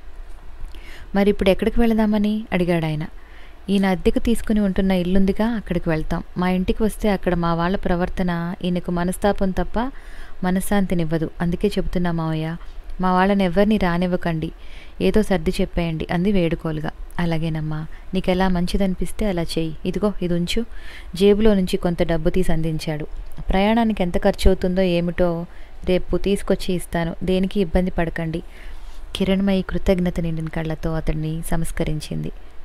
మరి ఇప్పుడు ఎక్కడికి వెళదామని అడిగాడు ఆయన. ఈయన అద్దెకు తీసుకుని ఉంటున్న ఇల్లుందిగా, అక్కడికి వెళ్తాం. మా ఇంటికి వస్తే అక్కడ మా వాళ్ళ ప్రవర్తన ఈయనకు మనస్తాపం తప్ప మనశ్శాంతినివ్వదు. అందుకే చెబుతున్నా మావయ్య, మా వాళ్ళని ఎవరిని రానివ్వకండి. ఏదో సర్ది చెప్పేయండి అంది వేడుకోలుగా. అలాగేనమ్మా, నీకెలా మంచిదనిపిస్తే అలా చెయ్యి. ఇదిగో ఇది ఉంచు. జేబులో నుంచి కొంత డబ్బు తీసి అందించాడు. ప్రయాణానికి ఎంత ఖర్చు అవుతుందో ఏమిటో రేపు తీసుకొచ్చి ఇస్తాను. దేనికి ఇబ్బంది పడకండి. కిరణ్మయి కృతజ్ఞత నిండిన కళ్ళతో అతడిని సంస్కరించింది.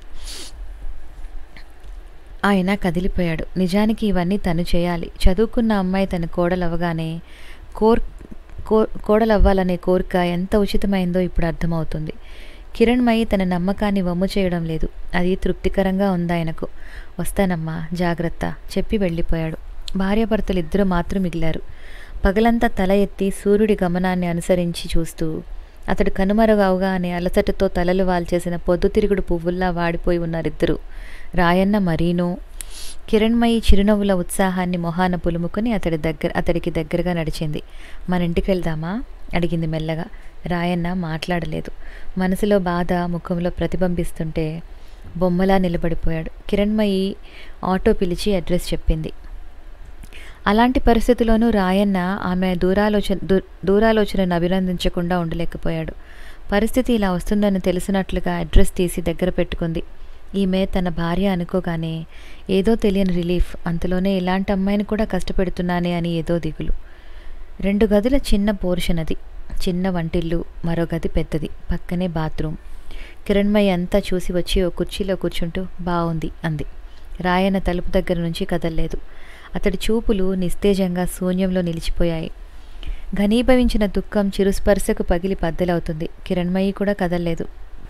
ఆయన కదిలిపోయాడు. నిజానికి ఇవన్నీ తను చేయాలి. చదువుకున్న అమ్మాయి తన కోడలవగానే కోర్ కో కోడలవ్వాలనే కోరిక ఎంత ఉచితమైందో ఇప్పుడు అర్థమవుతుంది. కిరణ్మయి తన నమ్మకాన్ని వమ్ము చేయడం లేదు. అది తృప్తికరంగా ఉందాయనకు. వస్తానమ్మా, జాగ్రత్త చెప్పి వెళ్ళిపోయాడు. భార్యాభర్తలు ఇద్దరు మాత్రం మిగిలారు. పగలంతా తల ఎత్తి సూర్యుడి గమనాన్ని అనుసరించి చూస్తూ అతడు కనుమరుగవగానే అలసటతో తలలు వాల్చేసిన పొద్దుతిరుగుడు పువ్వుల్లా వాడిపోయి ఉన్నారిద్దరూ. రాయన్న మరీనూ. కిరణ్మయి చిరునవ్వుల ఉత్సాహాన్ని మొహాన పులుముకొని అతడి దగ్గర అతడికి దగ్గరగా నడిచింది. మన ఇంటికి వెళ్దామా అడిగింది మెల్లగా. రాయన్న మాట్లాడలేదు. మనసులో బాధ ముఖంలో ప్రతిబింబిస్తుంటే బొమ్మలా నిలబడిపోయాడు. కిరణ్మయి ఆటో పిలిచి అడ్రస్ చెప్పింది. అలాంటి పరిస్థితిలోనూ రాయన్న ఆమె దూరాలోచన దూ దూరాలోచనను అభినందించకుండా ఉండలేకపోయాడు. పరిస్థితి ఇలా వస్తుందని తెలిసినట్లుగా అడ్రస్ తీసి దగ్గర పెట్టుకుంది. ఈమె తన భార్య అనుకోగానే ఏదో తెలియని రిలీఫ్. అంతలోనే ఇలాంటి అమ్మాయిని కూడా కష్టపెడుతున్నానే అని ఏదో దిగులు. రెండు గదుల చిన్న పోర్షన్ అది. చిన్న వంటిల్లు, మరో గది పెద్దది, పక్కనే బాత్రూమ్. కిరణ్మయి అంతా చూసి వచ్చి ఓ కుర్చీలో కూర్చుంటూ బాగుంది అంది. రాయన్న తలుపు దగ్గర నుంచి కదల్లేదు. అతడి చూపులు నిస్తేజంగా శూన్యంలో నిలిచిపోయాయి. ఘనీభవించిన దుఃఖం చిరుస్పర్శకు పగిలి బద్దలవుతుంది. కిరణ్మయి కూడా కదల్లేదు.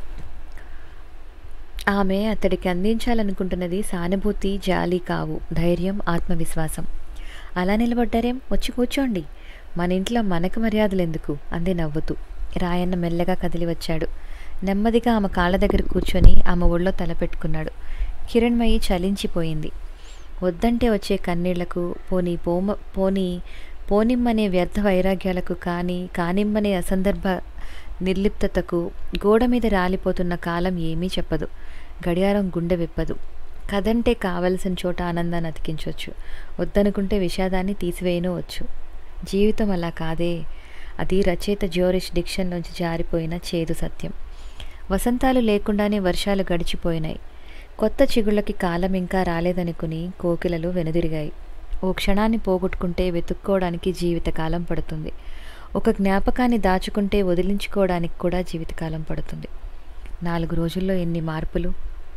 ఆమె అతడికి అందించాలనుకుంటున్నది సానుభూతి, జాలి కావు, ధైర్యం, ఆత్మవిశ్వాసం. అలా నిలబడ్డారేం, వచ్చి కూర్చోండి. మన ఇంట్లో మనకు మర్యాదలెందుకు అంది నవ్వుతూ. రాయన్న మెల్లగా కదిలి వచ్చాడు. నెమ్మదిగా ఆమె కాళ్ళ దగ్గర కూర్చొని ఆమె ఒళ్ళో తలపెట్టుకున్నాడు. కిరణ్మయి చలించిపోయింది. వద్దంటే వచ్చే కన్నీళ్లకు, పోనీ పోమ పోనీ పోనిమ్మనే వ్యర్థ వైరాగ్యాలకు, కానీ కానిమ్మనే అసందర్భ నిర్లిప్తతకు గోడ మీద రాలిపోతున్న కాలం ఏమీ చెప్పదు. గడియారం గుండె విప్పదు. కదంటే కావలసిన చోట ఆనందాన్ని అతికించవచ్చు, వద్దనుకుంటే విషాదాన్ని తీసివేయనవచ్చు. జీవితం అలా కాదే. అది రచయిత జ్యోరిష్ డిక్షన్లోంచి జారిపోయిన చేదు సత్యం. వసంతాలు లేకుండానే వర్షాలు గడిచిపోయినాయి. కొత్త చిగుళ్ళకి కాలం ఇంకా రాలేదనుకుని కోకిలలు వెనుదిరిగాయి. ఓ క్షణాన్ని పోగొట్టుకుంటే వెతుక్కోవడానికి జీవితకాలం పడుతుంది. ఒక జ్ఞాపకాన్ని దాచుకుంటే వదిలించుకోవడానికి కూడా జీవితకాలం పడుతుంది. నాలుగు రోజుల్లో ఎన్ని మార్పులు!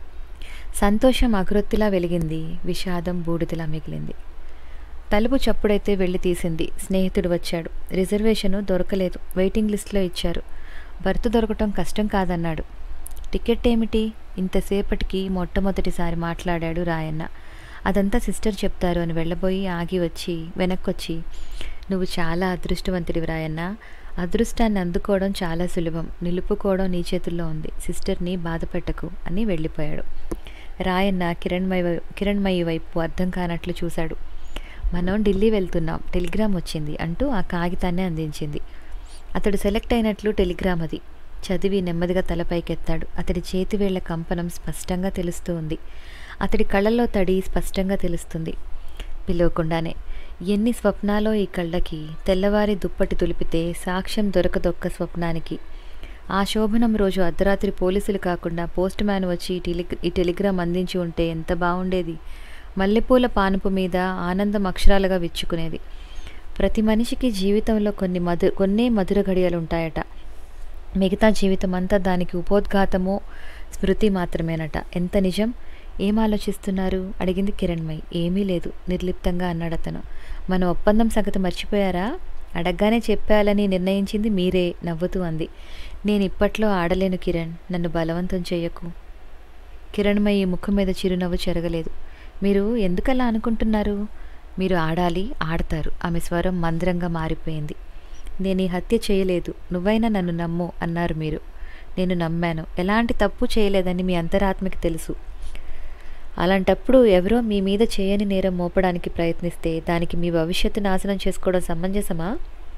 సంతోషం అగరొత్తిలా వెలిగింది, విషాదం బూడిదలా మిగిలింది. తలుపు చప్పుడైతే వెళ్ళి తీసింది. స్నేహితుడు వచ్చాడు. రిజర్వేషను దొరకలేదు, వెయిటింగ్ లిస్టులో ఇచ్చారు. బర్త్ దొరకటం కష్టం కాదన్నాడు. టికెట్ ఏమిటి? ఇంతసేపటికి మొట్టమొదటిసారి మాట్లాడాడు రాయన్న. అదంతా సిస్టర్ చెప్తారు అని వెళ్ళబోయి ఆగి వచ్చి వెనక్కొచ్చి, నువ్వు చాలా అదృష్టవంతుడివి రాయన్న. అదృష్టాన్ని అందుకోవడం చాలా సులభం, నిలుపుకోవడం నీ చేతుల్లో ఉంది. సిస్టర్ని బాధపెట్టకు అని వెళ్ళిపోయాడు. రాయన్న కిరణ్మయి కిరణ్మయి వైపు అర్థం కానట్లు చూశాడు. మనం ఢిల్లీ వెళ్తున్నాం, టెలిగ్రామ్ వచ్చింది అంటూ ఆ కాగితాన్ని అందించింది. అతడు సెలెక్ట్ అయినట్లు టెలిగ్రామ్ అది. చదివి నెమ్మదిగా తలపైకెత్తాడు. అతడి చేతివేళ్ల కంపనం స్పష్టంగా తెలుస్తూ ఉంది. అతడి కళ్ళల్లో తడి స్పష్టంగా తెలుస్తుంది. పిలవకుండానే ఎన్ని స్వప్నాలో ఈ కళ్ళకి. తెల్లవారి దుప్పటి తులిపితే సాక్ష్యం దొరకదొక్క స్వప్నానికి. ఆ శోభనం రోజు అర్ధరాత్రి పోలీసులు కాకుండా పోస్ట్ మ్యాన్ వచ్చి ఈ టెలి ఈ టెలిగ్రామ్ అందించి ఉంటే ఎంత బాగుండేది. మల్లెపూల పానుపు మీద ఆనందం అక్షరాలుగా విచ్చుకునేది. ప్రతి మనిషికి జీవితంలో కొన్ని మధు కొన్నే మధుర ఘడియలుంటాయట. మిగతా జీవితం అంతా దానికి ఉపోద్ఘాతమో స్మృతి మాత్రమేనట. ఎంత నిజం! ఏం ఆలోచిస్తున్నారు? అడిగింది కిరణ్మయి. ఏమీ లేదు, నిర్లిప్తంగా అన్నాడతను. మన ఒప్పందం సంగతి మర్చిపోయారా? అడగ్గానే చెప్పాలని నిర్ణయించింది మీరే, నవ్వుతూ అంది. నేను ఇప్పట్లో ఆడలేను కిరణ్, నన్ను బలవంతం చెయ్యకు. కిరణ్మయి ముఖం మీద చిరునవ్వు చెరగలేదు. మీరు ఎందుకలా అనుకుంటున్నారు? మీరు ఆడాలి, ఆడతారు. ఆమె స్వరం మంద్రంగా మారిపోయింది. నేను ఈ హత్య చేయలేదు, నువ్వైనా నన్ను నమ్ము అన్నారు మీరు. నేను నమ్మాను. ఎలాంటి తప్పు చేయలేదని మీ అంతరాత్మకి తెలుసు. అలాంటప్పుడు ఎవరో మీ మీద చేయని నేరం మోపడానికి ప్రయత్నిస్తే దానికి మీ భవిష్యత్తు నాశనం చేసుకోవడం సమంజసమా?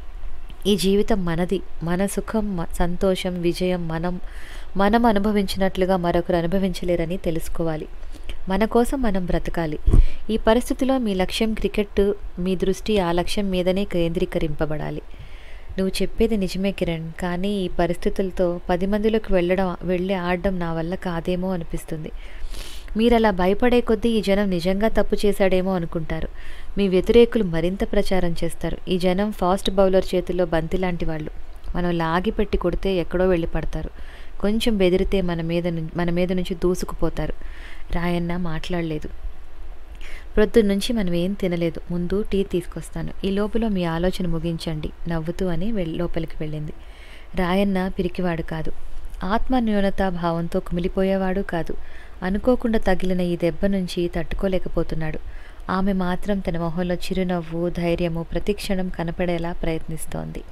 ఈ జీవితం మనది. మన సుఖం, సంతోషం, విజయం మనం మనం అనుభవించినట్లుగా మరొకరు అనుభవించలేరని తెలుసుకోవాలి. మన కోసం మనం బ్రతకాలి. ఈ పరిస్థితిలో మీ లక్ష్యం క్రికెట్, మీ దృష్టి ఆ లక్ష్యం మీదనే కేంద్రీకరింపబడాలి. నువ్వు చెప్పేది నిజమే కిరణ్, కానీ ఈ పరిస్థితులతో పది మందిలోకి వెళ్ళడం వెళ్ళి ఆడడం నా వల్ల కాదేమో అనిపిస్తుంది. మీరలా భయపడే కొద్దీ ఈ జనం నిజంగా తప్పు చేశాడేమో అనుకుంటారు. మీ వ్యతిరేకులు మరింత ప్రచారం చేస్తారు. ఈ జనం ఫాస్ట్ బౌలర్ చేతిలో బంతి లాంటి వాళ్ళు. మనం లాగి పెట్టి కొడితే ఎక్కడో వెళ్ళి పడతారు. కొంచెం బెదిరితే మన మీద మన మీద నుంచి దూసుకుపోతారు. రాయన్న మాట్లాడలేదు. ప్రొద్దున్నుంచి మనం ఏం తినలేదు. ముందు టీ తీసుకొస్తాను. ఈ లోపల మీ ఆలోచన ముగించండి నవ్వుతూ అని వెళ్ లోపలికి వెళ్ళింది. రాయన్న పిరికివాడు కాదు. ఆత్మన్యూనతా భావంతో కుమిలిపోయేవాడు కాదు. అనుకోకుండా తగిలిన ఈ దెబ్బ నుంచి తట్టుకోలేకపోతున్నాడు. ఆమె మాత్రం తన మొహంలో చిరునవ్వు, ధైర్యము ప్రతిక్షణం కనపడేలా ప్రయత్నిస్తోంది.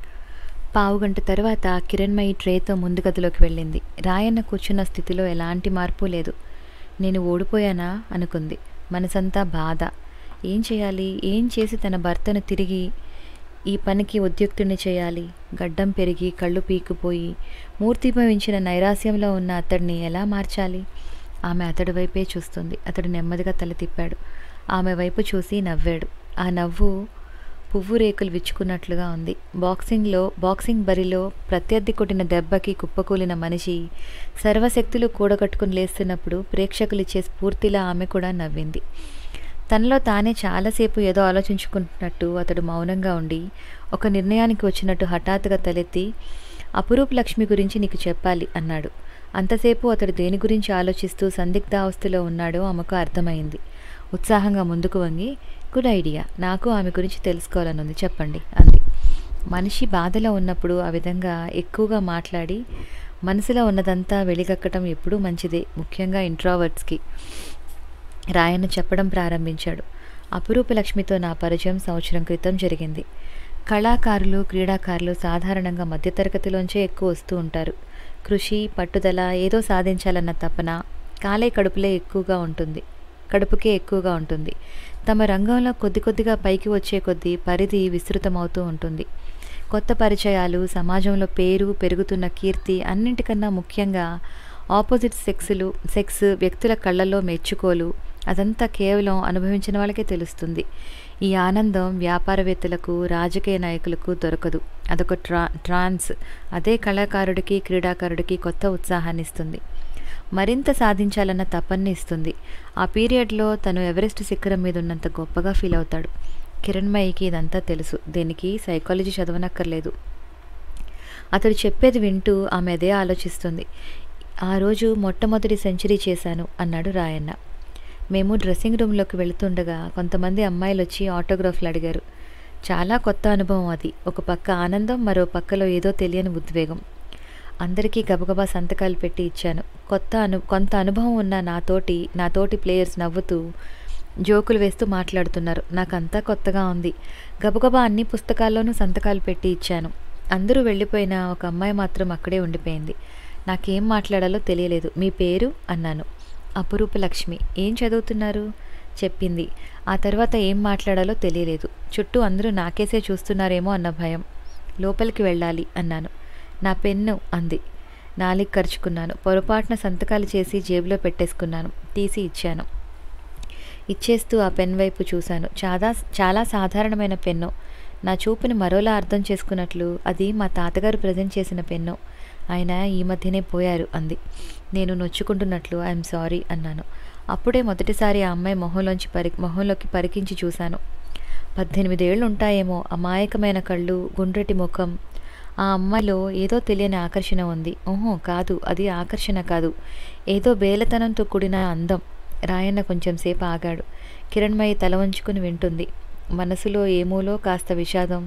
పావుగంట తర్వాత కిరణ్మయి ట్రేతో ముందు గదిలోకి వెళ్ళింది. రాయన్న కూర్చున్న స్థితిలో ఎలాంటి మార్పు లేదు. నేను ఓడిపోయానా అనుకుంది. మనసంతా బాధ. ఏం చేయాలి? ఏం చేసి తన భర్తను తిరిగి ఈ పనికి ఉద్యుక్తుని చేయాలి? గడ్డం పెరిగి కళ్ళు పీకుపోయి మూర్తిభవించిన నైరాస్యంలో ఉన్న అతడిని ఎలా మార్చాలి? ఆమె అతడి వైపే చూస్తుంది. అతడు నెమ్మదిగా తల తిప్పాడు. ఆమె వైపు చూసి నవ్వాడు. ఆ నవ్వు పువ్వు రేకులు విచ్చుకున్నట్లుగా ఉంది. బాక్సింగ్లో బాక్సింగ్ బరిలో ప్రత్యర్థి కొట్టిన దెబ్బకి కుప్పకూలిన మనిషి సర్వశక్తులు కూడగట్టుకుని లేస్తున్నప్పుడు ప్రేక్షకులిచ్చే స్ఫూర్తిలా ఆమె కూడా నవ్వింది. తనలో తానే చాలాసేపు ఏదో ఆలోచించుకుంటున్నట్టు అతడు మౌనంగా ఉండి ఒక నిర్ణయానికి వచ్చినట్టు హఠాత్తుగా తలెత్తి, అపురూప లక్ష్మి గురించి నీకు చెప్పాలి అన్నాడు. అంతసేపు అతడు దేని గురించి ఆలోచిస్తూ సందిగ్ధావస్థలో ఉన్నాడో ఆమెకు అర్థమైంది. ఉత్సాహంగా ముందుకు వంగి, గుడ్ ఐడియా, నాకు ఆమె గురించి తెలుసుకోవాలనుంది, చెప్పండి అంది. మనిషి బాధలో ఉన్నప్పుడు ఆ విధంగా ఎక్కువగా మాట్లాడి మనసులో ఉన్నదంతా వెలిగక్కటం ఎప్పుడూ మంచిదే, ముఖ్యంగా ఇంట్రావర్ట్స్కి. రాయన్న చెప్పడం ప్రారంభించాడు. అపురూప లక్ష్మితో నా పరిచయం సంవత్సరం క్రితం జరిగింది. కళాకారులు, క్రీడాకారులు సాధారణంగా మధ్యతరగతిలోంచే ఎక్కువ వస్తూ ఉంటారు. కృషి, పట్టుదల, ఏదో సాధించాలన్న తపన కాలే కడుపులే ఎక్కువగా ఉంటుంది కడుపుకే ఎక్కువగా ఉంటుంది. తమ రంగంలో కొద్ది కొద్దిగా పైకి వచ్చే కొద్దీ పరిధి విస్తృతమవుతూ ఉంటుంది. కొత్త పరిచయాలు, సమాజంలో పేరు, పెరుగుతున్న కీర్తి, అన్నింటికన్నా ముఖ్యంగా ఆపోజిట్ సెక్స్లు సెక్స్ వ్యక్తుల కళ్ళల్లో మెచ్చుకోలు, అదంతా కేవలం అనుభవించిన వాళ్ళకే తెలుస్తుంది. ఈ ఆనందం వ్యాపారవేత్తలకు, రాజకీయ నాయకులకు దొరకదు. అదొక ట్రా ట్రాన్స్ అదే కళాకారుడికి, క్రీడాకారుడికి కొత్త ఉత్సాహాన్ని ఇస్తుంది. మరింత సాధించాలన్న తపన్ని ఇస్తుంది. ఆ పీరియడ్లో తను ఎవరెస్ట్ శిఖరం మీద ఉన్నంత గొప్పగా ఫీల్ అవుతాడు. కిరణ్మయికి ఇదంతా తెలుసు. దీనికి సైకాలజీ చదవనక్కర్లేదు. అతడు చెప్పేది వింటూ ఆమె అదే ఆలోచిస్తుంది. ఆ రోజు మొట్టమొదటి సెంచరీ చేశాను అన్నాడు రాయన్న. మేము డ్రెస్సింగ్ రూమ్లోకి వెళుతుండగా కొంతమంది అమ్మాయిలు వచ్చి ఆటోగ్రాఫ్లు అడిగారు. చాలా కొత్త అనుభవం అది. ఒక పక్క ఆనందం, మరో పక్కలో ఏదో తెలియని ఉద్వేగం. అందరికీ గబగబా సంతకాలు పెట్టి ఇచ్చాను. కొత్త అను కొంత అనుభవం ఉన్న నాతోటి నాతోటి ప్లేయర్స్ నవ్వుతూ జోకులు వేస్తూ మాట్లాడుతున్నారు. నాకంతా కొత్తగా ఉంది. గబగబా అన్ని పుస్తకాల్లోనూ సంతకాలు పెట్టి ఇచ్చాను. అందరూ వెళ్ళిపోయినా ఒక అమ్మాయి మాత్రం అక్కడే ఉండిపోయింది. నాకేం మాట్లాడాలో తెలియలేదు. మీ పేరు అన్నాను. అపురూప లక్ష్మి. ఏం చదువుతున్నారు చెప్పింది. ఆ తర్వాత ఏం మాట్లాడాలో తెలియలేదు. చుట్టూ అందరూ నాకేసే చూస్తున్నారేమో అన్న భయం. లోపలికి వెళ్ళాలి అన్నాను. నా పెన్ను అంది. నాలిక ఖర్చుకున్నాను. పొరపాటున సంతకాలు చేసి జేబులో పెట్టేసుకున్నాను. తీసి ఇచ్చాను. ఇచ్చేస్తూ ఆ పెన్ వైపు చూశాను. చాలా చాలా సాధారణమైన పెన్ను. నా చూపుని మరోలా అర్థం చేసుకున్నట్లు అది మా తాతగారు ప్రజెంట్ చేసిన పెన్ను. ఆయన ఈ మధ్యనే పోయారు అంది. నేను నొచ్చుకుంటున్నట్లు ఐఎమ్ సారీ అన్నాను. అప్పుడే మొదటిసారి ఆ అమ్మాయి మొహంలోంచి పరి మొహంలోకి పరికించి చూశాను. పద్దెనిమిదేళ్ళు ఉంటాయేమో. అమాయకమైన కళ్ళు, గుండ్రటి ముఖం. ఆ అమ్మాయిలో ఏదో తెలియని ఆకర్షణ ఉంది. ఓహో కాదు, అది ఆకర్షణ కాదు, ఏదో బేలతనంతో కూడిన అందం. రాయన్న కొంచెం సేపు ఆగాడు. కిరణ్మయి తల వంచుకుని వింటుంది. మనసులో ఏమోలో కాస్త విషాదం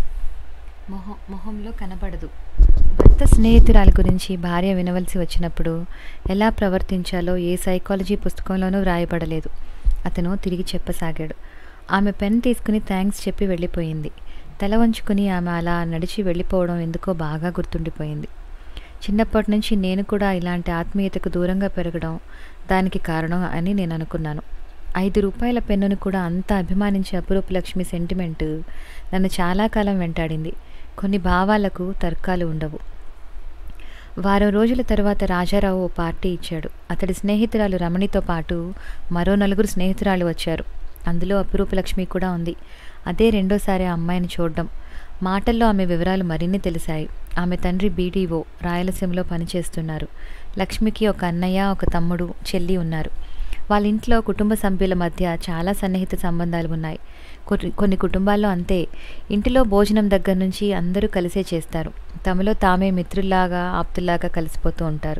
మొహం మొహంలో కనబడదు. భర్త స్నేహితురాలి గురించి భార్య వినవలసి వచ్చినప్పుడు ఎలా ప్రవర్తించాలో ఏ సైకాలజీ పుస్తకంలోనూ వ్రాయబడలేదు. అతను తిరిగి చెప్పసాగాడు. ఆమె పెన్ తీసుకుని థ్యాంక్స్ చెప్పి వెళ్ళిపోయింది. తల వంచుకుని ఆమె అలా నడిచి వెళ్ళిపోవడం ఎందుకో బాగా గుర్తుండిపోయింది. చిన్నప్పటి నుంచి నేను కూడా ఇలాంటి ఆత్మీయతకు దూరంగా పెరగడం దానికి కారణం అని నేను అనుకున్నాను. ఐదు రూపాయల పెన్నును కూడా అంత అభిమానించే అపురూప లక్ష్మి సెంటిమెంట్ నన్ను చాలా కాలం వెంటాడింది. కొన్ని భావాలకు తర్కాలు ఉండవు. వారం రోజుల తర్వాత రాజారావు ఓ పార్టీ ఇచ్చాడు. అతడి స్నేహితురాలు రమణితో పాటు మరో నలుగురు స్నేహితురాలు వచ్చారు. అందులో అపురూప లక్ష్మి కూడా ఉంది. అదే రెండోసారి ఆ అమ్మాయిని చూడడం. మాటల్లో ఆమె వివరాలు మరిన్ని తెలిసాయి. ఆమె తండ్రి బీడీఓ, రాయలసీమలో పనిచేస్తున్నారు. లక్ష్మికి ఒక అన్నయ్య, ఒక తమ్ముడు, చెల్లి ఉన్నారు. వాళ్ళ ఇంట్లో కుటుంబ సభ్యుల మధ్య చాలా సన్నిహిత సంబంధాలు ఉన్నాయి. కొన్ని కుటుంబాల్లో అంతే. ఇంటిలో భోజనం దగ్గర నుంచి అందరూ కలిసే చేస్తారు. తమలో తామే మిత్రుల్లాగా, ఆప్తుల్లాగా కలిసిపోతూ ఉంటారు.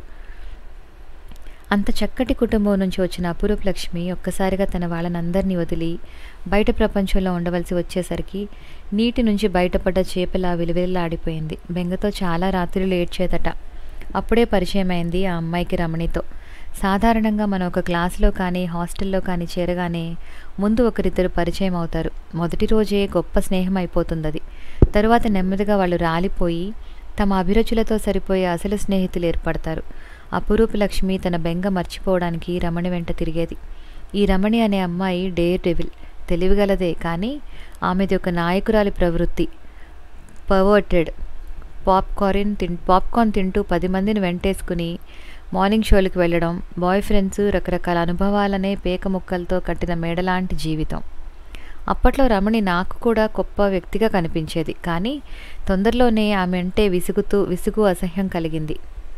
అంత చక్కటి కుటుంబం నుంచి వచ్చిన అపురూప లక్ష్మి ఒక్కసారిగా తన వాళ్ళనందరినీ వదిలి బయట ప్రపంచంలో ఉండవలసి వచ్చేసరికి నీటి నుంచి బయటపడ్డ చేపలా విలువిల్లాడిపోయింది. బెంగతో చాలా రాత్రులు ఏడ్చేదట. అప్పుడే పరిచయం అయింది ఆ అమ్మాయికి రమణితో. సాధారణంగా మనం ఒక క్లాసులో కానీ హాస్టల్లో కానీ చేరగానే ముందు ఒకరిద్దరు పరిచయం అవుతారు. మొదటి రోజే గొప్ప స్నేహం అయిపోతుంది. అది తరువాత నెమ్మదిగా వాళ్ళు రాలిపోయి తమ అభిరుచులతో సరిపోయే అసలు స్నేహితులు ఏర్పడతారు. అపురూప లక్ష్మి తన బెంగ మర్చిపోవడానికి రమణి వెంట తిరిగేది. ఈ రమణి అనే అమ్మాయి డేర్ డెవిల్, తెలివిగలదే, కానీ ఆమెది ఒక నాయకురాలి ప్రవృత్తి. పర్వర్టెడ్. పాప్కార్న్ తిన్ పాప్కార్న్ తింటూ పది మందిని వెంటేసుకుని మార్నింగ్ షోలకు వెళ్ళడం, బాయ్ ఫ్రెండ్స్, రకరకాల అనుభవాలనే పేక ముక్కలతో కట్టిన మేడలాంటి జీవితం. అప్పట్లో రమణి నాకు కూడా గొప్ప వ్యక్తిగా కనిపించేది. కానీ తొందరలోనే ఆమె అంటే విసుగుతూ విసుగు అసహ్యం కలిగింది.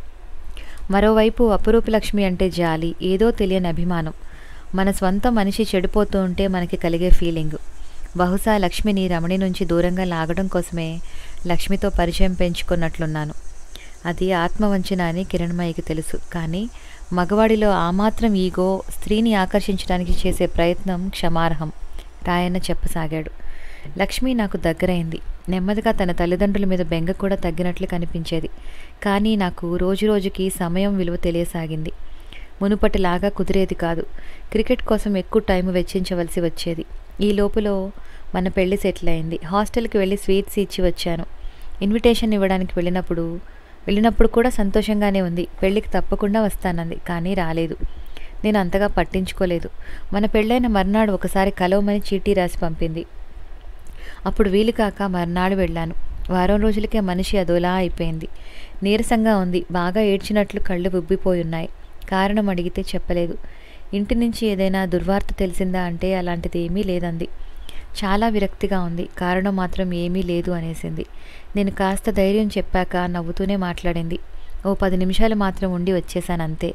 మరోవైపు అపురూప లక్ష్మి అంటే జాలి, ఏదో తెలియని అభిమానం. మన స్వంత మనిషి చెడిపోతూ ఉంటే మనకి కలిగే ఫీలింగు. బహుశా లక్ష్మిని రమణి నుంచి దూరంగా లాగడం కోసమే లక్ష్మితో పరిచయం పెంచుకున్నట్లున్నాను. అది ఆత్మవంచన అని కిరణ్మయికి తెలుసు. కానీ మగవాడిలో ఆ మాత్రం ఈగో స్త్రీని ఆకర్షించడానికి చేసే ప్రయత్నం క్షమార్హం. రాయన్న చెప్పసాగాడు. లక్ష్మి నాకు దగ్గరైంది. నెమ్మదిగా తన తల్లిదండ్రుల మీద బెంగ కూడా తగ్గినట్లు కనిపించేది. కానీ నాకు రోజురోజుకి సమయం విలువ తెలియసాగింది. మునుపటిలాగా కుదిరేది కాదు. క్రికెట్ కోసం ఎక్కువ టైం వెచ్చించవలసి వచ్చేది. ఈ లోపులో మన పెళ్లి సెటిల్ అయింది. హాస్టల్కి వెళ్ళి స్వీట్స్ ఇచ్చి వచ్చాను. ఇన్విటేషన్ ఇవ్వడానికి వెళ్ళినప్పుడు వెళ్ళినప్పుడు కూడా సంతోషంగానే ఉంది. పెళ్ళికి తప్పకుండా వస్తానంది, కానీ రాలేదు. నేను అంతగా పట్టించుకోలేదు. మన పెళ్ళైన మర్నాడు ఒకసారి కలవమని చీటీ రాసి పంపింది. అప్పుడు వీలు కాక మర్నాడు వెళ్ళాను. వారం రోజులకే మనిషి అదోలా అయిపోయింది. నీరసంగా ఉంది. బాగా ఏడ్చినట్లు కళ్ళు ఉబ్బిపోయున్నాయి. కారణం అడిగితే చెప్పలేదు. ఇంటి నుంచి ఏదైనా దుర్వార్త తెలిసిందా అంటే అలాంటిది ఏమీ లేదంది. చాలా విరక్తిగా ఉంది. కారణం మాత్రం ఏమీ లేదు అనేసింది. నేను కాస్త ధైర్యం చెప్పాక నవ్వుతూనే మాట్లాడింది. ఓ పది నిమిషాలు మాత్రం ఉండి వచ్చేసానంతే.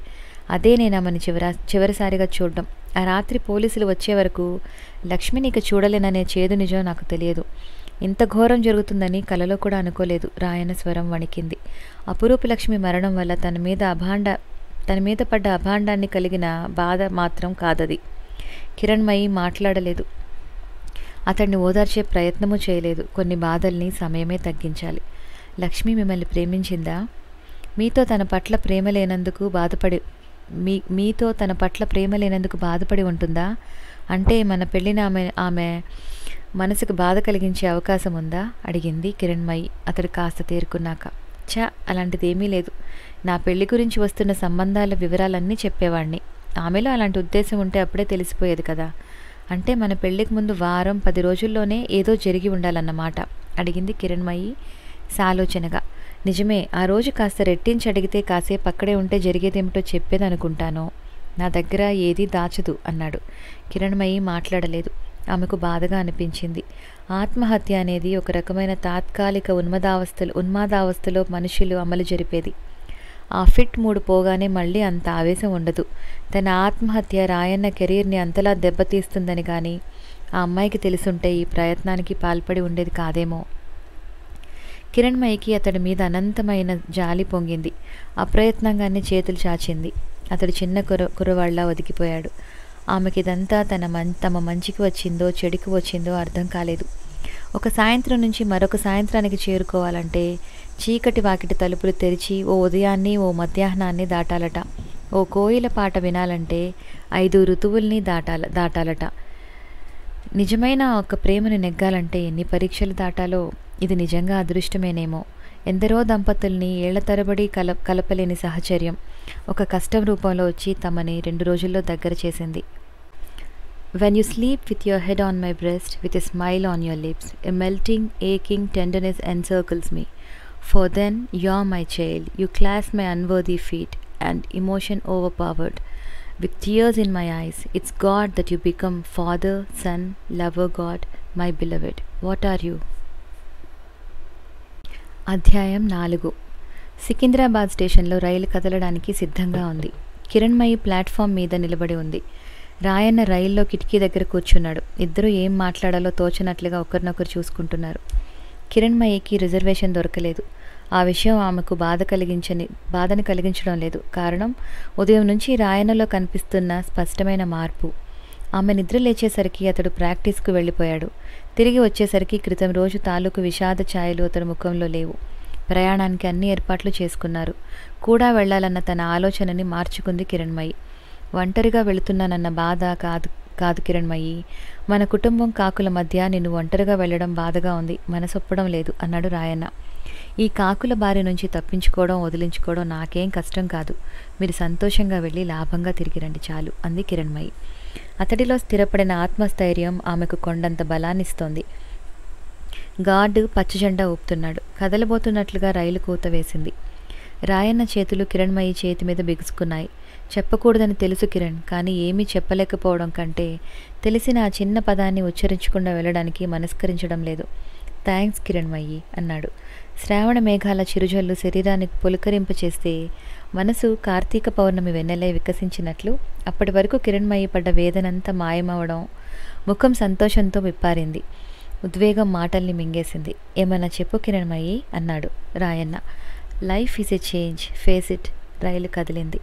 అదే నేను ఆమెను చివర చివరిసారిగా చూడడం. ఆ రాత్రి పోలీసులు వచ్చే వరకు లక్ష్మిని ఇక చూడలేననే చేదు నిజం నాకు తెలియదు. ఇంత ఘోరం జరుగుతుందని కలలో కూడా అనుకోలేదు. రాయన్న స్వరం వణికింది. అపురూప లక్ష్మి మరణం వల్ల తన మీద అభాండ తన మీద పడ్డ అభాండాన్ని కలిగిన బాధ మాత్రం కాదది. కిరణ్మయి మాట్లాడలేదు. అతన్ని ఓదార్చే ప్రయత్నమూ చేయలేదు. కొన్ని బాధల్ని సమయమే తగ్గించాలి. లక్ష్మి మిమ్మల్ని ప్రేమించిందా? మీతో తన పట్ల ప్రేమ లేనందుకు బాధపడి మీ మీతో తన పట్ల ప్రేమ లేనందుకు బాధపడి ఉంటుందా? అంటే మన పెళ్ళిన ఆమె ఆమె మనసుకు బాధ కలిగించే అవకాశం ఉందా? అడిగింది కిరణ్మయి అతడు కాస్త తేరుకున్నాక. ఛ, అలాంటిదేమీ లేదు. నా పెళ్లి గురించి వస్తున్న సంబంధాల వివరాలన్నీ చెప్పేవాణ్ణి. ఆమెలో అలాంటి ఉద్దేశం ఉంటే అప్పుడే తెలిసిపోయేది కదా. అంటే మన పెళ్లికి ముందు వారం పది రోజుల్లోనే ఏదో జరిగి ఉండాలన్నమాట అడిగింది కిరణ్మయి సాలోచనగా. నిజమే, ఆ రోజు కాస్త రెట్టించి అడిగితే కాసేపు అక్కడే ఉంటే జరిగేదేమిటో చెప్పేది అనుకుంటాను. నా దగ్గర ఏదీ దాచదు అన్నాడు. కిరణ్మయి మాట్లాడలేదు. ఆమెకు బాధగా అనిపించింది. ఆత్మహత్య అనేది ఒక రకమైన తాత్కాలిక ఉన్మాదావస్థలు ఉన్మాదావస్థలో మనుషులు అమలు జరిపేది. ఆ ఫిట్ మూడు పోగానే మళ్ళీ అంత ఆవేశం ఉండదు. తన ఆత్మహత్య రాయన్న కెరీర్ని అంతలా దెబ్బతీస్తుందని కానీ ఆ అమ్మాయికి తెలుసుంటే ఈ ప్రయత్నానికి పాల్పడి ఉండేది కాదేమో. కిరణ్మయికి అతడి మీద అనంతమైన జాలి పొంగింది. అప్రయత్నంగానే చేతులు చాచింది. అతడు చిన్న కుర కురవాళ్లా ఒదిగిపోయాడు. ఆమెకిదంతా తన మం తమ మంచికి వచ్చిందో చెడుకు వచ్చిందో అర్థం కాలేదు. ఒక సాయంత్రం నుంచి మరొక సాయంత్రానికి చేరుకోవాలంటే చీకటి వాకిటి తలుపులు తెరిచి ఓ ఉదయాన్ని ఓ మధ్యాహ్నాన్ని దాటాలట. ఓ కోయిల పాట వినాలంటే ఐదు ఋతువుల్ని దాటాల దాటాలట. నిజమైన ఒక ప్రేమను నెగ్గాలంటే ఎన్ని పరీక్షలు దాటాలో. ఇది నిజంగా అదృష్టమేనేమో. ఎందరో దంపతుల్ని ఏళ్ల తరబడి కల కలపలేని సహచర్యం ఒక కష్టం రూపంలో వచ్చి తమని రెండు రోజుల్లో దగ్గర చేసింది. When you sleep with your head on my breast, with a smile on your lips, a melting, aching tenderness encircles me. For then you're my child, you clasp my unworthy feet, and emotion overpowered. With tears in my eyes, it's God that you become Father, Son, Lover God, my beloved. What are you? అధ్యాయం నాలుగు. సికింద్రాబాద్ స్టేషన్లో రైలు కదలడానికి సిద్ధంగా ఉంది. Kiranmayi platform మీద నిలబడి ఉంది. రాయన్న రైల్లో కిటికీ దగ్గర కూర్చున్నాడు. ఇద్దరూ ఏం మాట్లాడాలో తోచనట్లుగా ఒకరినొకరు చూసుకుంటున్నారు. కిరణ్మయికి రిజర్వేషన్ దొరకలేదు. ఆ విషయం ఆమెకు బాధ కలిగించని బాధని కలిగించడం లేదు. కారణం ఉదయం నుంచి రాయన్నలో కనిపిస్తున్న స్పష్టమైన మార్పు. ఆమె నిద్ర లేచేసరికి అతడు ప్రాక్టీస్కు వెళ్ళిపోయాడు. తిరిగి వచ్చేసరికి క్రితం రోజు తాలూకు విషాద ఛాయలు అతడి ముఖంలో లేవు. ప్రయాణానికి అన్ని ఏర్పాట్లు చేసుకున్నారు. కూడా వెళ్లాలన్న తన ఆలోచనని మార్చుకుంది కిరణ్మయి. ఒంటరిగా వెళుతున్నానన్న బాధ కాదు కాదు కిరణ్మయి. మన కుటుంబం కాకుల మధ్య నిన్ను ఒంటరిగా వెళ్ళడం బాధగా ఉంది, మనసొప్పడం లేదు అన్నాడు రాయన్న. ఈ కాకుల బారి నుంచి తప్పించుకోవడం వదిలించుకోవడం నాకేం కష్టం కాదు. మీరు సంతోషంగా వెళ్ళి లాభంగా తిరిగి రండి చాలు అంది కిరణ్మయి. అతడిలో స్థిరపడిన ఆత్మస్థైర్యం ఆమెకు కొండంత బలాన్నిస్తోంది. గార్డు పచ్చజెండా ఊపుతున్నాడు. కదలబోతున్నట్లుగా రైలు కూత వేసింది. రాయన్న చేతులు కిరణ్మయి చేతి మీద బిగుసుకున్నాయి. చెప్పకూడదని తెలుసు కిరణ్, కానీ ఏమీ చెప్పలేకపోవడం కంటే తెలిసిన ఆ చిన్న పదాన్ని ఉచ్చరించకుండా వెళ్ళడానికి మనస్కరించడం లేదు. థ్యాంక్స్ కిరణ్మయి అన్నాడు. శ్రావణ మేఘాల చిరుజల్లు శరీరానికి పులకరింప చేస్తే మనసు కార్తీక పౌర్ణమి వెన్నెలై వికసించినట్లు అప్పటి వరకు కిరణ్మయి పడ్డ వేదనంతా మాయమవడం, ముఖం సంతోషంతో విప్పారింది. ఉద్వేగం మాటల్ని మింగేసింది. ఏమన్నా చెప్పు కిరణ్మయి అన్నాడు Rayanna. Life is a change, face it. రైలు కదిలింది.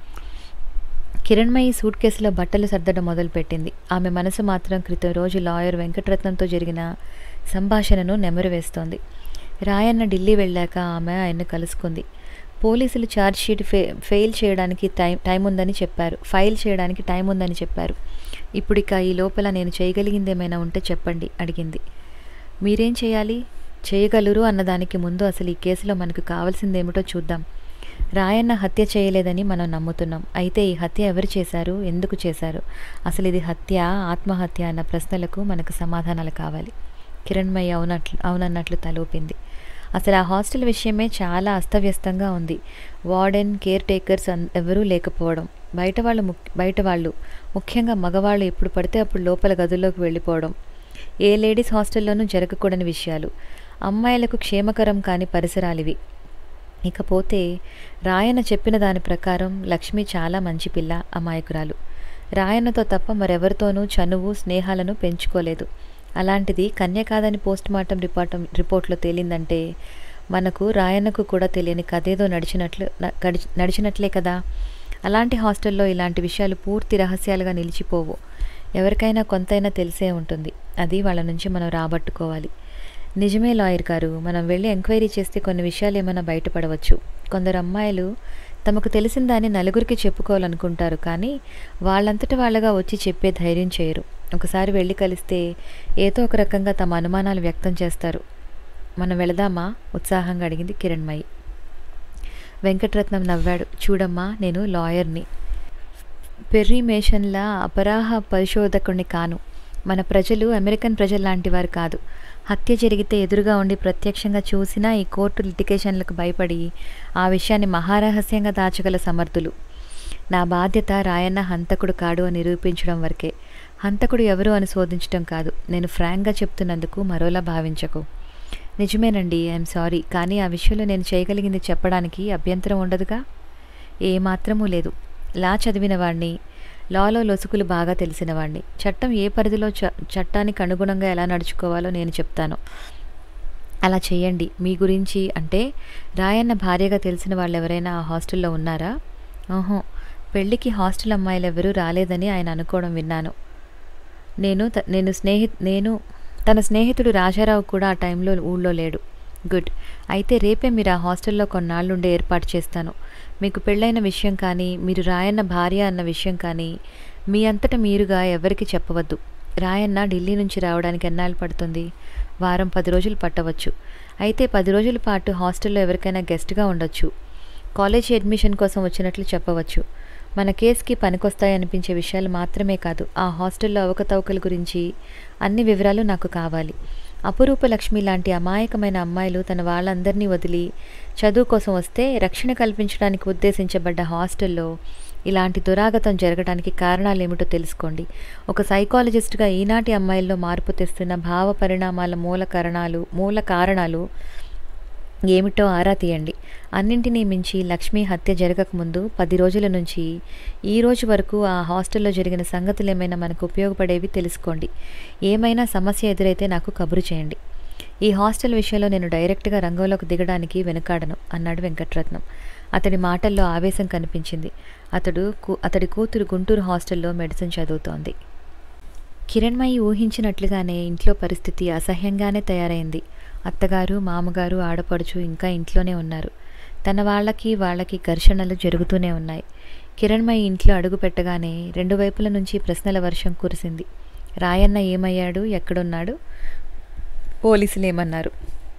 కిరణ్మయి సూట్ కేసులో బట్టలు సర్దడం మొదలుపెట్టింది. ఆమె మనసు మాత్రం క్రితం రోజు లాయర్ వెంకటరత్నంతో జరిగిన సంభాషణను నెమరు వేస్తోంది. రాయన్న ఢిల్లీ వెళ్ళాక ఆమె ఆయన్ను కలుసుకుంది. పోలీసులు ఛార్జ్షీట్ ఫె ఫెయిల్ చేయడానికి టైం టైం ఉందని చెప్పారు ఫైల్ చేయడానికి టైం ఉందని చెప్పారు. ఇప్పుడు ఇక ఈ లోపల నేను చేయగలిగింది ఏమైనా ఉంటే చెప్పండి అడిగింది. మీరేం చేయాలి? చేయగలరు అన్నదానికి ముందు అసలు ఈ కేసులో మనకు కావాల్సిందేమిటో చూద్దాం. రాయన్న హత్య చేయలేదని మనం నమ్ముతున్నాం. అయితే ఈ హత్య ఎవరు చేశారు, ఎందుకు చేశారు, అసలు ఇది హత్య ఆత్మహత్య అన్న ప్రశ్నలకు మనకు సమాధానాలు కావాలి. కిరణ్మయి అవునట్లు అవునన్నట్లు తలూపింది. అసలు ఆ హాస్టల్ విషయమే చాలా అస్తవ్యస్తంగా ఉంది. వార్డెన్, కేర్ టేకర్స్ ఎవరూ లేకపోవడం, బయట వాళ్ళు బయట వాళ్ళు ముఖ్యంగా మగవాళ్ళు ఎప్పుడు పడితే అప్పుడు లోపల గదుల్లోకి వెళ్ళిపోవడం, ఏ లేడీస్ హాస్టల్లోనూ జరగకూడని విషయాలు, అమ్మాయిలకు క్షేమకరం కాని పరిసరాలివి. ఇకపోతే రాయన్న చెప్పిన దాని ప్రకారం లక్ష్మి చాలా మంచి పిల్ల, అమాయకురాలు. రాయన్నతో తప్ప మరెవరితోనూ చనువు స్నేహాలను పెంచుకోలేదు. అలాంటిది కన్య కాదని పోస్ట్ మార్టం రిపోర్ట్ రిపోర్ట్లో తేలిందంటే మనకు రాయన్నకు కూడా తెలియని కథేదో నడిచినట్లు నడిచినట్లే కదా. అలాంటి హాస్టల్లో ఇలాంటి విషయాలు పూర్తి రహస్యాలుగా నిలిచిపోవు. ఎవరికైనా కొంతైనా తెలిసే ఉంటుంది. అది వాళ్ళ నుంచి మనం రాబట్టుకోవాలి. నిజమే లాయర్ గారు, మనం వెళ్ళి ఎంక్వైరీ చేస్తే కొన్ని విషయాలు ఏమైనా బయటపడవచ్చు. కొందరు అమ్మాయిలు తమకు తెలిసిన దాన్ని నలుగురికి చెప్పుకోవాలనుకుంటారు, కానీ వాళ్ళంతట వాళ్ళగా వచ్చి చెప్పే ధైర్యం చేయరు. ఒకసారి వెళ్ళి కలిస్తే ఏదో ఒక రకంగా తమ అనుమానాలు వ్యక్తం చేస్తారు. మనం వెళదామా? ఉత్సాహంగా అడిగింది కిరణ్మయి. వెంకటరత్నం నవ్వాడు. చూడమ్మా, నేను లాయర్ని, పెర్రీ మేషన్లా అపరాహ పరిశోధకుడిని కాను. మన ప్రజలు అమెరికన్ ప్రజలు లాంటి వారు కాదు. హత్య జరిగితే ఎదురుగా ఉండి ప్రత్యక్షంగా చూసినా ఈ కోర్టు లిటిగేషన్లకు భయపడి ఆ విషయాన్ని మహారహస్యంగా దాచగల సమర్థులు. నా బాధ్యత రాయన్న హంతకుడు కాడు అని నిరూపించడం వరకే. హంతకుడు ఎవరు అని శోధించడం కాదు. నేను ఫ్రాంక్గా చెప్తున్నందుకు మరోలా భావించకు. నిజమేనండి, ఐఎమ్ సారీ, కానీ ఆ విషయంలో నేను చేయగలిగింది చెప్పడానికి అభ్యంతరం ఉండదుగా? ఏమాత్రమూ లేదు. లా చదివిన వాడిని, లాలో లొసుకులు బాగా తెలిసిన వాడిని. చట్టం ఏ పరిధిలో చ చట్టానికి అనుగుణంగా ఎలా నడుచుకోవాలో నేను చెప్తాను. అలా చేయండి. మీ గురించి అంటే రాయన్న భార్యగా తెలిసిన వాళ్ళు ఎవరైనా ఆ హాస్టల్లో ఉన్నారా? ఓహో, పెళ్ళికి హాస్టల్ అమ్మాయిలు ఎవరూ రాలేదని ఆయన అనుకోవడం విన్నాను. నేను నేను స్నేహి నేను తన స్నేహితుడు రాజారావు కూడా ఆ టైంలో ఊళ్ళో లేడు. గుడ్. అయితే రేపే మీరు ఆ హాస్టల్లో కొన్నాళ్ళుండే ఏర్పాటు చేస్తాను. మీకు పెళ్ళైన విషయం కానీ, మీరు రాయన్న భార్య అన్న విషయం కానీ మీ అంతటా మీరుగా ఎవరికి చెప్పవద్దు. రాయన్న ఢిల్లీ నుంచి రావడానికి ఎన్నాళ్ళు పడుతుంది? వారం పది రోజులు పట్టవచ్చు. అయితే పది రోజుల పాటు హాస్టల్లో ఎవరికైనా గెస్ట్గా ఉండొచ్చు. కాలేజీ అడ్మిషన్ కోసం వచ్చినట్లు చెప్పవచ్చు. మన కేసుకి పనికొస్తాయనిపించే విషయాలు మాత్రమే కాదు, ఆ హాస్టల్లో అవకతవకల గురించి అన్ని వివరాలు నాకు కావాలి. అపురూప లక్ష్మి లాంటి అమాయకమైన అమ్మాయిలు తన వాళ్ళందరినీ వదిలి చదువు కోసం వస్తే రక్షణ కల్పించడానికి ఉద్దేశించబడ్డ హాస్టల్లో ఇలాంటి దురాగతం జరగడానికి కారణాలేమిటో తెలుసుకోండి. ఒక సైకాలజిస్ట్గా ఈనాటి అమ్మాయిల్లో మార్పు తెస్తున్న భావ పరిణామాల మూల కారణాలు మూల కారణాలు ఏమిటో ఆరా తీయండి. అన్నింటినీ మించి లక్ష్మి హత్య జరగకముందు పది రోజుల నుంచి ఈ రోజు వరకు ఆ హాస్టల్లో జరిగిన సంగతులు ఏమైనా మనకు ఉపయోగపడేవి తెలుసుకోండి. ఏమైనా సమస్య ఎదురైతే నాకు కబురు చేయండి. ఈ హాస్టల్ విషయంలో నేను డైరెక్ట్గా రంగంలోకి దిగడానికి వెనుకాడను అన్నాడు వెంకటరత్నం. అతడి మాటల్లో ఆవేశం కనిపించింది. అతడు అతడి కూతురు గుంటూరు హాస్టల్లో మెడిసిన్ చదువుతోంది. కిరణ్మయి ఊహించినట్లుగానే ఇంట్లో పరిస్థితి అసహ్యంగానే తయారైంది. అత్తగారు, మామగారు, ఆడపడుచు ఇంకా ఇంట్లోనే ఉన్నారు. తన వాళ్ళకి వాళ్ళకి ఘర్షణలు జరుగుతూనే ఉన్నాయి. కిరణ్మయి ఇంట్లో అడుగు పెట్టగానే రెండు వైపుల నుంచి ప్రశ్నల వర్షం కురిసింది. రాయన్న ఏమయ్యాడు? ఎక్కడున్నాడు? పోలీసులు ఏమన్నారు?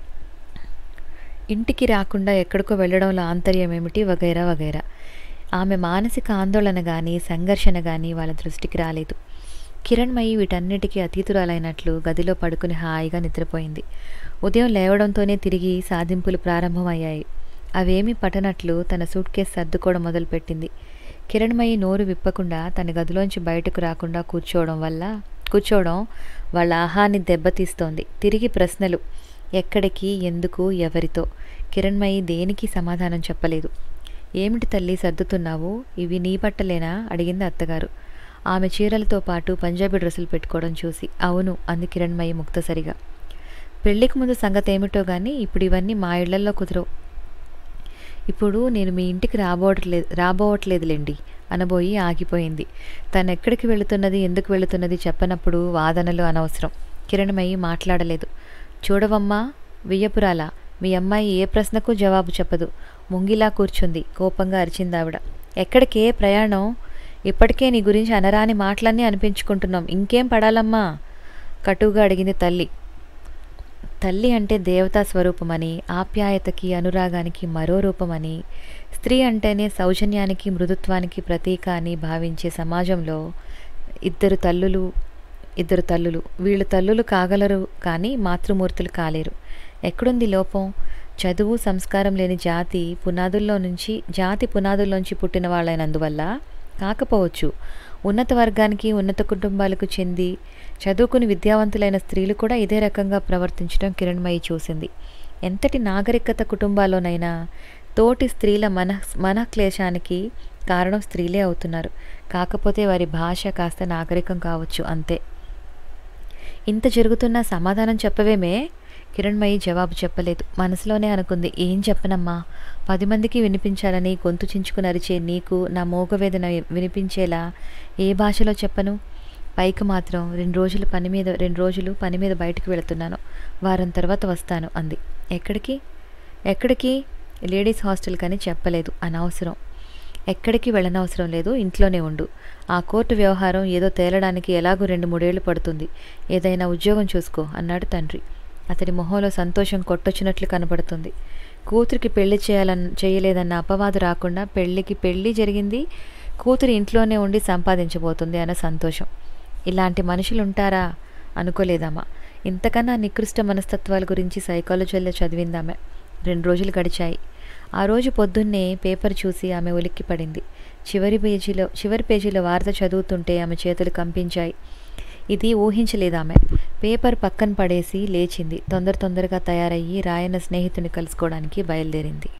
ఇంటికి రాకుండా ఎక్కడికో వెళ్ళడంలో ఆంతర్యం ఏమిటి? వగైరా వగైరా. ఆమె మానసిక ఆందోళన కానీ సంఘర్షణ కానీ వాళ్ళ దృష్టికి రాలేదు. కిరణ్మయి వీటన్నిటికీ అతీతురాలైనట్లు గదిలో పడుకుని హాయిగా నిద్రపోయింది. ఉదయం లేవడంతోనే తిరిగి సాధింపులు ప్రారంభమయ్యాయి. అవేమీ పట్టనట్లు తన సూట్ కేసు సర్దుకోవడం మొదలుపెట్టింది. కిరణ్మయి నోరు విప్పకుండా తన గదిలోంచి బయటకు రాకుండా కూర్చోవడం వల్ల కూర్చోవడం వాళ్ళ ఆహాన్ని దెబ్బతీస్తోంది. తిరిగి ప్రశ్నలు. ఎక్కడికి, ఎందుకు, ఎవరితో? కిరణ్మయి దేనికి సమాధానం చెప్పలేదు. ఏమిటి తల్లి సర్దుతున్నావు? ఇవి నీ బట్టలేనా? అడిగింది అత్తగారు ఆమె చీరలతో పాటు పంజాబీ డ్రెస్సులు పెట్టుకోవడం చూసి. అవును అంది కిరణ్మయి ముక్తసరిగా. పెళ్లికి ముందు సంగతి ఏమిటో కానీ ఇప్పుడు ఇవన్నీ మా ఇళ్లల్లో కుదరవు. ఇప్పుడు నేను మీ ఇంటికి రాబోవట్లేదు రాబోవట్లేదులేండి అనబోయి ఆగిపోయింది. తను ఎక్కడికి వెళుతున్నది, ఎందుకు వెళుతున్నది చెప్పనప్పుడు వాదనలు అనవసరం. కిరణ్మయి మాట్లాడలేదు. చూడవమ్మా వియ్యపురాల, మీ అమ్మాయి ఏ ప్రశ్నకు జవాబు చెప్పదు. ముంగిలా కూర్చుంది. కోపంగా అరిచిందావిడ. ఎక్కడికే ప్రయాణం? ఇప్పటికే నీ గురించి అనరాని మాటలన్నీ అనిపించుకుంటున్నాం. ఇంకేం పడాలమ్మా? కటువుగా అడిగింది తల్లి. తల్లి అంటే దేవతా స్వరూపమని, ఆప్యాయతకి అనురాగానికి మరో రూపమని, స్త్రీ అంటేనే సౌజన్యానికి మృదుత్వానికి ప్రతీక అని భావించే సమాజంలో ఇద్దరు తల్లులు ఇద్దరు తల్లులు వీళ్ళు తల్లులు కాగలరు కానీ మాతృమూర్తులు కాలేరు. ఎక్కడుంది లోపం? చదువు సంస్కారం లేని జాతి పునాదుల్లో నుంచి జాతి పునాదుల్లోంచి పుట్టిన వాళ్ళైనందువల్ల కాకపోవచ్చు. ఉన్నత వర్గానికి, ఉన్నత కుటుంబాలకు చెంది చదువుకుని విద్యావంతులైన స్త్రీలు కూడా ఇదే రకంగా ప్రవర్తించడం కిరణ్మయి చూసింది. ఎంతటి నాగరికత కుటుంబాల్లోనైనా తోటి స్త్రీల మన మనఃక్లేశానికి కారణం స్త్రీలే అవుతున్నారు. కాకపోతే వారి భాష కాస్త నాగరికం కావచ్చు అంతే. ఇంత జరుగుతున్నా సమాధానం చెప్పవేమే? కిరణ్మయి జవాబు చెప్పలేదు. మనసులోనే అనుకుంది, ఏం చెప్పనమ్మా, పది మందికి వినిపించాలని గొంతు చించుకుని అరిచే నీకు నా మోగవేదన వినిపించేలా ఏ భాషలో చెప్పను? పైకి మాత్రం రెండు రోజులు పని మీద రెండు రోజులు పని మీద బయటకు వెళుతున్నాను, వారం తర్వాత వస్తాను అంది. ఎక్కడికి? ఎక్కడికి? లేడీస్ హాస్టల్ కని చెప్పలేదు. అనవసరం, ఎక్కడికి వెళ్ళనవసరం లేదు, ఇంట్లోనే ఉండు. ఆ కోర్టు వ్యవహారం ఏదో తేలడానికి ఎలాగూ రెండు మూడేళ్లు పడుతుంది. ఏదైనా ఉద్యోగం చూసుకో అన్నాడు తండ్రి. అతడి మొహంలో సంతోషం కొట్టొచ్చినట్లు కనబడుతుంది. కూతురికి పెళ్లి చేయాలన్న చేయలేదన్న అపవాదు రాకుండా పెళ్లికి పెళ్లి జరిగింది, కూతురు ఇంట్లోనే ఉండి సంపాదించబోతుంది అన్న సంతోషం. ఇలాంటి మనుషులుంటారా అనుకోలేదమ్మా. ఇంతకన్నా నికృష్ట మనస్తత్వాల గురించి సైకాలజీలో చదివిందామె. రెండు రోజులు గడిచాయి. ఆ రోజు పొద్దున్నే పేపర్ చూసి ఆమె ఉలిక్కి పడింది. చివరి పేజీలో చివరి పేజీలో వార్త చదువుతుంటే ఆమె చేతులు కంపించాయి. ఇది ఊహించలేదామె. పేపర్ పక్కన పడేసి లేచింది. తొందర తొందరగా తయారయ్యి రాయన్న స్నేహితుని కలుసుకోవడానికి బయలుదేరింది.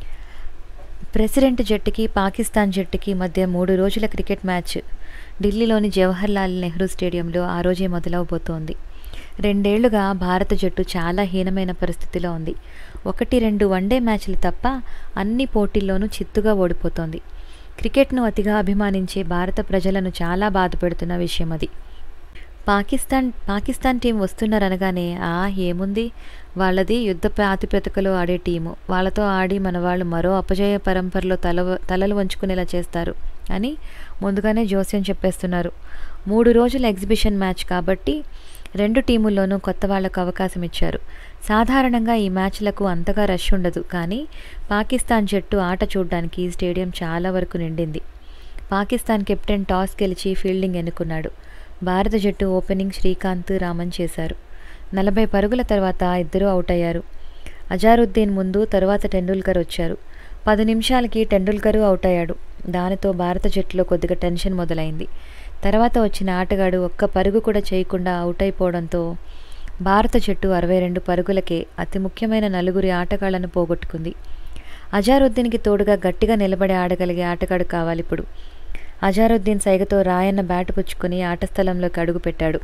ప్రెసిడెంట్ జట్టుకి పాకిస్తాన్ జట్టుకి మధ్య మూడు రోజుల క్రికెట్ మ్యాచ్ ఢిల్లీలోని జవహర్లాల్ నెహ్రూ స్టేడియంలో ఆ రోజే మొదలవబోతోంది. రెండేళ్లుగా భారత జట్టు చాలా హీనమైన పరిస్థితిలో ఉంది. ఒకటి రెండు వన్డే మ్యాచ్లు తప్ప అన్ని పోటీల్లోనూ చిత్తుగా ఓడిపోతోంది. క్రికెట్ను అతిగా అభిమానించే భారత ప్రజలను చాలా బాధపెడుతున్న విషయం అది. పాకిస్తాన్ పాకిస్తాన్ టీం వస్తున్నారనగానే ఆ ఏముంది, వాళ్ళది యుద్ధ ప్రాతిపదికలో ఆడే టీము, వాళ్ళతో ఆడి మన వాళ్ళు మరో అపజయ పరంపరలో తల తలలు వంచుకునేలా చేస్తారు అని ముందుగానే జోస్యం చెప్పేస్తున్నారు. మూడు రోజుల ఎగ్జిబిషన్ మ్యాచ్ కాబట్టి రెండు టీముల్లోనూ కొత్త వాళ్లకు అవకాశం ఇచ్చారు. సాధారణంగా ఈ మ్యాచ్లకు అంతగా రష్ ఉండదు, కానీ పాకిస్తాన్ జట్టు ఆట చూడ్డానికి స్టేడియం చాలా వరకు నిండింది. పాకిస్తాన్ కెప్టెన్ టాస్ గెలిచి ఫీల్డింగ్ ఎన్నుకున్నాడు. భారత జట్టు ఓపెనింగ్ శ్రీకాంత్, రామన్ చేశారు. నలభై పరుగుల తర్వాత ఇద్దరూ అవుట్ అయ్యారు. అజారుద్దీన్ ముందు తరువాత టెండూల్కర్ వచ్చారు. పది నిమిషాలకి టెండూల్కరు అవుట్ అయ్యాడు. దానితో భారత జట్టులో కొద్దిగా టెన్షన్ మొదలైంది. తర్వాత వచ్చిన ఆటగాడు ఒక్క పరుగు కూడా చేయకుండా అవుట్ అయిపోవడంతో భారత జట్టు అరవై రెండు పరుగులకే అతి ముఖ్యమైన నలుగురి ఆటగాళ్లను పోగొట్టుకుంది. అజారుద్దీన్కి తోడుగా గట్టిగా నిలబడి ఆడగలిగే ఆటగాడు కావాలిప్పుడు. అజారుద్దీన్ సైగతో రాయన్న బ్యాటు పుచ్చుకుని ఆట స్థలంలోకి అడుగుపెట్టాడు.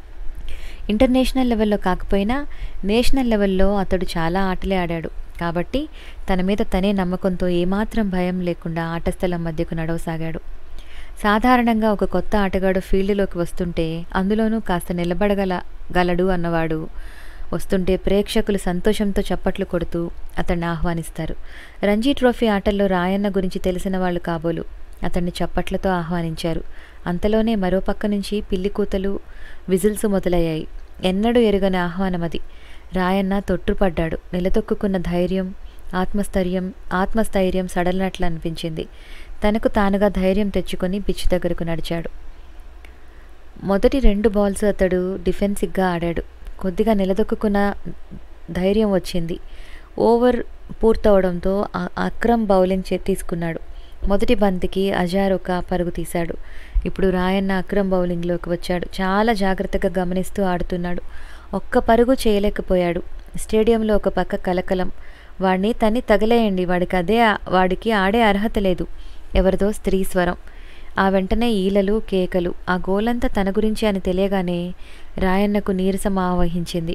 ఇంటర్నేషనల్ లెవెల్లో కాకపోయినా నేషనల్ లెవెల్లో అతడు చాలా ఆటలే ఆడాడు కాబట్టి తన మీద తనే నమ్మకంతో ఏమాత్రం భయం లేకుండా ఆటస్థలం మధ్యకు నడవసాగాడు. సాధారణంగా ఒక కొత్త ఆటగాడు ఫీల్డ్లోకి వస్తుంటే, అందులోనూ కాస్త నిలబడగల గలడు అన్నవాడు వస్తుంటే ప్రేక్షకులు సంతోషంతో చప్పట్లు కొడుతూ అతన్ని ఆహ్వానిస్తారు. రంజీ ట్రోఫీ ఆటల్లో రాయన్న గురించి తెలిసిన వాళ్ళు కాబోలు అతన్ని చప్పట్లతో ఆహ్వానించారు. అంతలోనే మరో పక్క నుంచి పిల్లి కూతలు, విజిల్స్ మొదలయ్యాయి. ఎన్నడూ ఎరుగని ఆహ్వానమది. రాయన్న తొట్టుపడ్డాడు. నిలదొక్కున్న ధైర్యం, ఆత్మస్థైర్యం ఆత్మస్థైర్యం సడలినట్లు అనిపించింది. తనకు తానుగా ధైర్యం తెచ్చుకొని పిచ్ దగ్గరకు నడిచాడు. మొదటి రెండు బాల్స్ అతడు డిఫెన్సివ్గా ఆడాడు. కొద్దిగా నిలదొక్కున్న ధైర్యం వచ్చింది. ఓవర్ పూర్తవడంతో అక్రమ్ బౌలింగ్ చే తీసుకున్నాడు. మొదటి బంతికి అజార్ ఒక పరుగు తీశాడు. ఇప్పుడు రాయన్న అక్రమ్ బౌలింగ్లోకి వచ్చాడు. చాలా జాగ్రత్తగా గమనిస్తూ ఆడుతున్నాడు. ఒక్క పరుగు చేయలేకపోయాడు. స్టేడియంలో ఒక పక్క కలకలం. వాడిని తన్ని తగలేయండి, వాడికి అదే వాడికి ఆడే అర్హత లేదు. ఎవరిదో స్త్రీ స్వరం. ఆ వెంటనే ఈలలు, కేకలు. ఆ గోలంతా తన గురించి అని తెలియగానే రాయన్నకు నీరసం ఆవహించింది.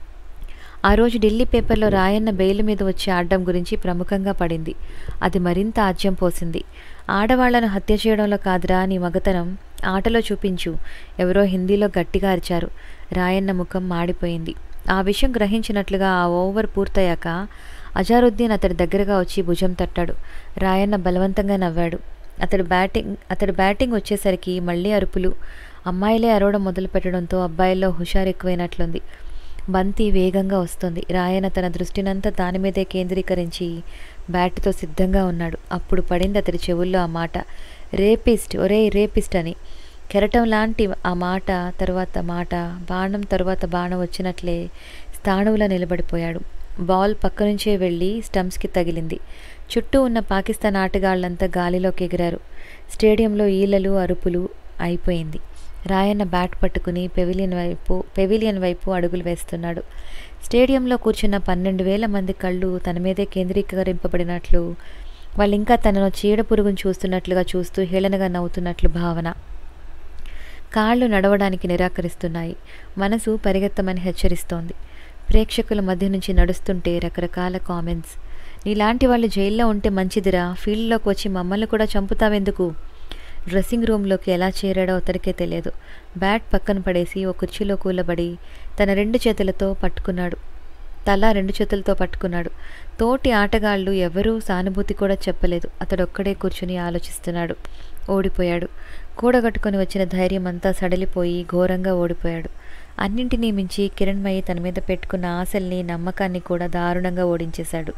ఆ రోజు ఢిల్లీ పేపర్లో రాయన్న బెయిల్ మీద వచ్చి ఆడడం గురించి ప్రముఖంగా పడింది. అది మరింత ఆజ్యం పోసింది. ఆడవాళ్లను హత్య చేయడంలో కాదురా నీ మగతనం, ఆటలో చూపించు, ఎవరో హిందీలో గట్టిగా అరిచారు. రాయన్న ముఖం మాడిపోయింది. ఆ విషయం గ్రహించినట్లుగా ఆ ఓవర్ పూర్తయ్యాక అజారుద్దీన్ అతడి దగ్గరగా వచ్చి భుజం తట్టాడు. రాయన్న బలవంతంగా నవ్వాడు. అతడు బ్యాటింగ్ అతడు బ్యాటింగ్ వచ్చేసరికి మళ్లీ అరుపులు. అమ్మాయిలే అరవడం మొదలు పెట్టడంతో అబ్బాయిల్లో హుషారు ఎక్కువైనట్లుంది. బంతి వేగంగా వస్తుంది. రాయన్న తన దృష్టినంతా దానిమీదే కేంద్రీకరించి బ్యాట్తో సిద్ధంగా ఉన్నాడు. అప్పుడు పడింది అతడి చెవుల్లో ఆ మాట, రేపిస్ట్, ఒరే రేపిస్ట్ అని. కెరటం లాంటి ఆ మాట తరువాత మాట, బాణం తరువాత బాణం వచ్చినట్లే స్థాణువులా నిలబడిపోయాడు. బాల్ పక్కనుంచే వెళ్ళి స్టంప్స్కి తగిలింది. చుట్టూ ఉన్న పాకిస్తాన్ ఆటగాళ్లంతా గాలిలోకి ఎగిరారు. స్టేడియంలో ఈలలు, అరుపులు అయిపోయింది. రాయన్న బ్యాట్ పట్టుకుని పెవిలియన్ వైపు పెవిలియన్ వైపు అడుగులు వేస్తున్నాడు. స్టేడియంలో కూర్చున్న పన్నెండు వేల మంది కళ్ళు తన మీదే కేంద్రీకరింపబడినట్లు, వాళ్ళు ఇంకా తనను చీడ పురుగును చూస్తున్నట్లుగా చూస్తూ హేళనగా నవ్వుతున్నట్లు భావన. కాళ్ళు నడవడానికి నిరాకరిస్తున్నాయి. మనసు పరిగెత్తమని హెచ్చరిస్తోంది. ప్రేక్షకుల మధ్య నుంచి నడుస్తుంటే రకరకాల కామెంట్స్. నీలాంటి వాళ్ళు జైల్లో ఉంటే మంచిదిరా, ఫీల్డ్లోకి వచ్చి మమ్మల్ని కూడా చంపుతావెందుకు? డ్రెస్సింగ్ రూమ్లోకి ఎలా చేరాడో అతడికే తెలియదు. బ్యాట్ పక్కన పడేసి ఒక కుర్చీలో కూలబడి తన రెండు చేతులతో పట్టుకున్నాడు. తల రెండు చేతులతో పట్టుకున్నాడు. తోటి ఆటగాళ్ళు ఎవరూ సానుభూతి కూడా చెప్పలేదు. అతడొక్కడే కూర్చుని ఆలోచిస్తున్నాడు. ఓడిపోయాడు. కూడగట్టుకొని వచ్చిన ధైర్యం అంతా సడలిపోయి ఘోరంగా ఓడిపోయాడు. అన్నింటినీ మించి కిరణ్మయి తన మీద పెట్టుకున్న ఆశల్ని, నమ్మకాన్ని కూడా దారుణంగా ఓడించేశాడు.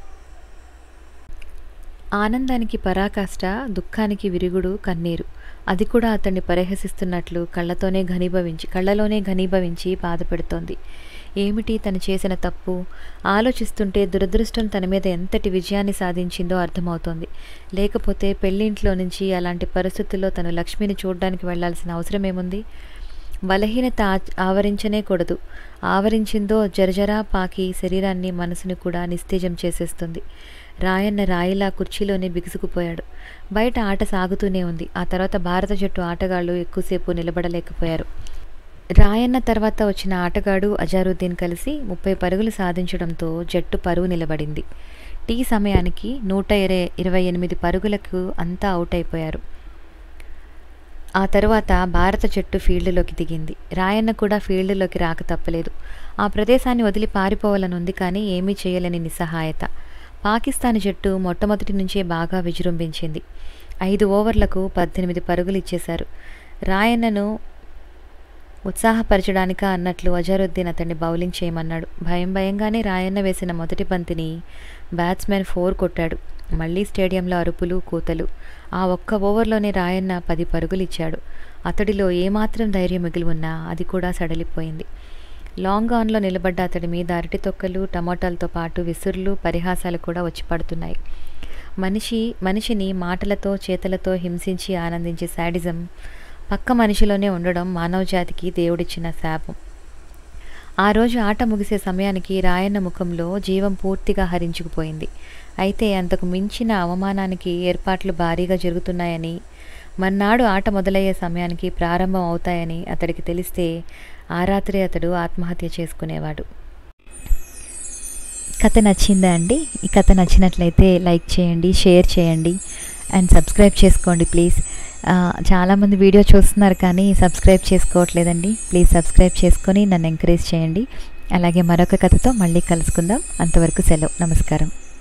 ఆనందానికి పరాకాష్ట, దుఃఖానికి విరుగుడు కన్నీరు. అది కూడా అతన్ని పరిహసిస్తున్నట్లు కళ్ళతోనే ఘనీభవించి కళ్ళలోనే ఘనీభవించి బాధ పెడుతోంది. ఏమిటి తను చేసిన తప్పు? ఆలోచిస్తుంటే దురదృష్టం తన మీద ఎంతటి విజయాన్ని సాధించిందో అర్థమవుతోంది. లేకపోతే పెళ్ళింట్లో నుంచి అలాంటి పరిస్థితుల్లో తను లక్ష్మిని చూడ్డానికి వెళ్లాల్సిన అవసరమేముంది? బలహీనత ఆవరించనే కూడదు. ఆవరించిందో జరజరా పాకి శరీరాన్ని, మనసుని కూడా నిస్తేజం చేసేస్తుంది. రాయన్న రాయిలా కుర్చీలోనే బిగుసుకుపోయాడు. బయట ఆట సాగుతూనే ఉంది. ఆ తర్వాత భారత జట్టు ఆటగాళ్లు ఎక్కువసేపు నిలబడలేకపోయారు. రాయన్న తర్వాత వచ్చిన ఆటగాడు అజారుద్దీన్ కలిసి ముప్పై పరుగులు సాధించడంతో జట్టు పరువు నిలబడింది. టీ సమయానికి నూట ఇరవై ఎనిమిది పరుగులకు అంతా అవుట్ అయిపోయారు. ఆ తరువాత భారత జట్టు ఫీల్డ్లోకి దిగింది. రాయన్న కూడా ఫీల్డ్లోకి రాక తప్పలేదు. ఆ ప్రదేశాన్ని వదిలి పారిపోవాలనుంది, కానీ ఏమీ చేయలేని నిస్సహాయత. పాకిస్తాన్ జట్టు మొట్టమొదటి నుంచే బాగా విజృంభించింది. ఐదు ఓవర్లకు పద్దెనిమిది పరుగులు ఇచ్చేశారు. రాయన్నను ఉత్సాహపరచడానికా అన్నట్లు అజారుద్దీన్ అతన్ని బౌలింగ్ చేయమన్నాడు. భయం భయంగానే రాయన్న వేసిన మొదటి బంతిని బ్యాట్స్మెన్ ఫోర్ కొట్టాడు. మళ్లీ స్టేడియంలో అరుపులు, కూతలు. ఆ ఒక్క ఓవర్లోనే రాయన్న పది పరుగులు ఇచ్చాడు. అతడిలో ఏమాత్రం ధైర్యం మిగిలి ఉన్నా అది కూడా సడలిపోయింది. లాంగ్ ఆన్లో నిలబడ్డ అతడి మీద అరటి తొక్కలు, టమోటాలతో పాటు విసురులు, పరిహాసాలు కూడా వచ్చి పడుతున్నాయి. మనిషి మనిషిని మాటలతో, చేతలతో హింసించి ఆనందించే శాడిజం పక్క మనిషిలోనే ఉండడం మానవజాతికి దేవుడిచ్చిన శాపం. ఆ రోజు ఆట ముగిసే సమయానికి రాయన్న ముఖంలో జీవం పూర్తిగా హరించుకుపోయింది. అయితే అంతకు మించిన అవమానానికి ఏర్పాట్లు భారీగా జరుగుతున్నాయని, మర్నాడు ఆట మొదలయ్యే సమయానికి ప్రారంభం అవుతాయని అతడికి తెలిస్తే ఆ రాత్రి అతడు ఆత్మహత్య చేసుకునేవాడు. కథ నచ్చిందా అండి? ఈ కథ నచ్చినట్లయితే లైక్ చేయండి, షేర్ చేయండి అండ్ సబ్స్క్రైబ్ చేసుకోండి ప్లీజ్. చాలామంది వీడియో చూస్తున్నారు కానీ సబ్స్క్రైబ్ చేసుకోవట్లేదండి. ప్లీజ్ సబ్స్క్రైబ్ చేసుకొని నన్ను ఎంకరేజ్ చేయండి. అలాగే మరొక కథతో మళ్ళీ కలుసుకుందాం. అంతవరకు సెలవు. నమస్కారం.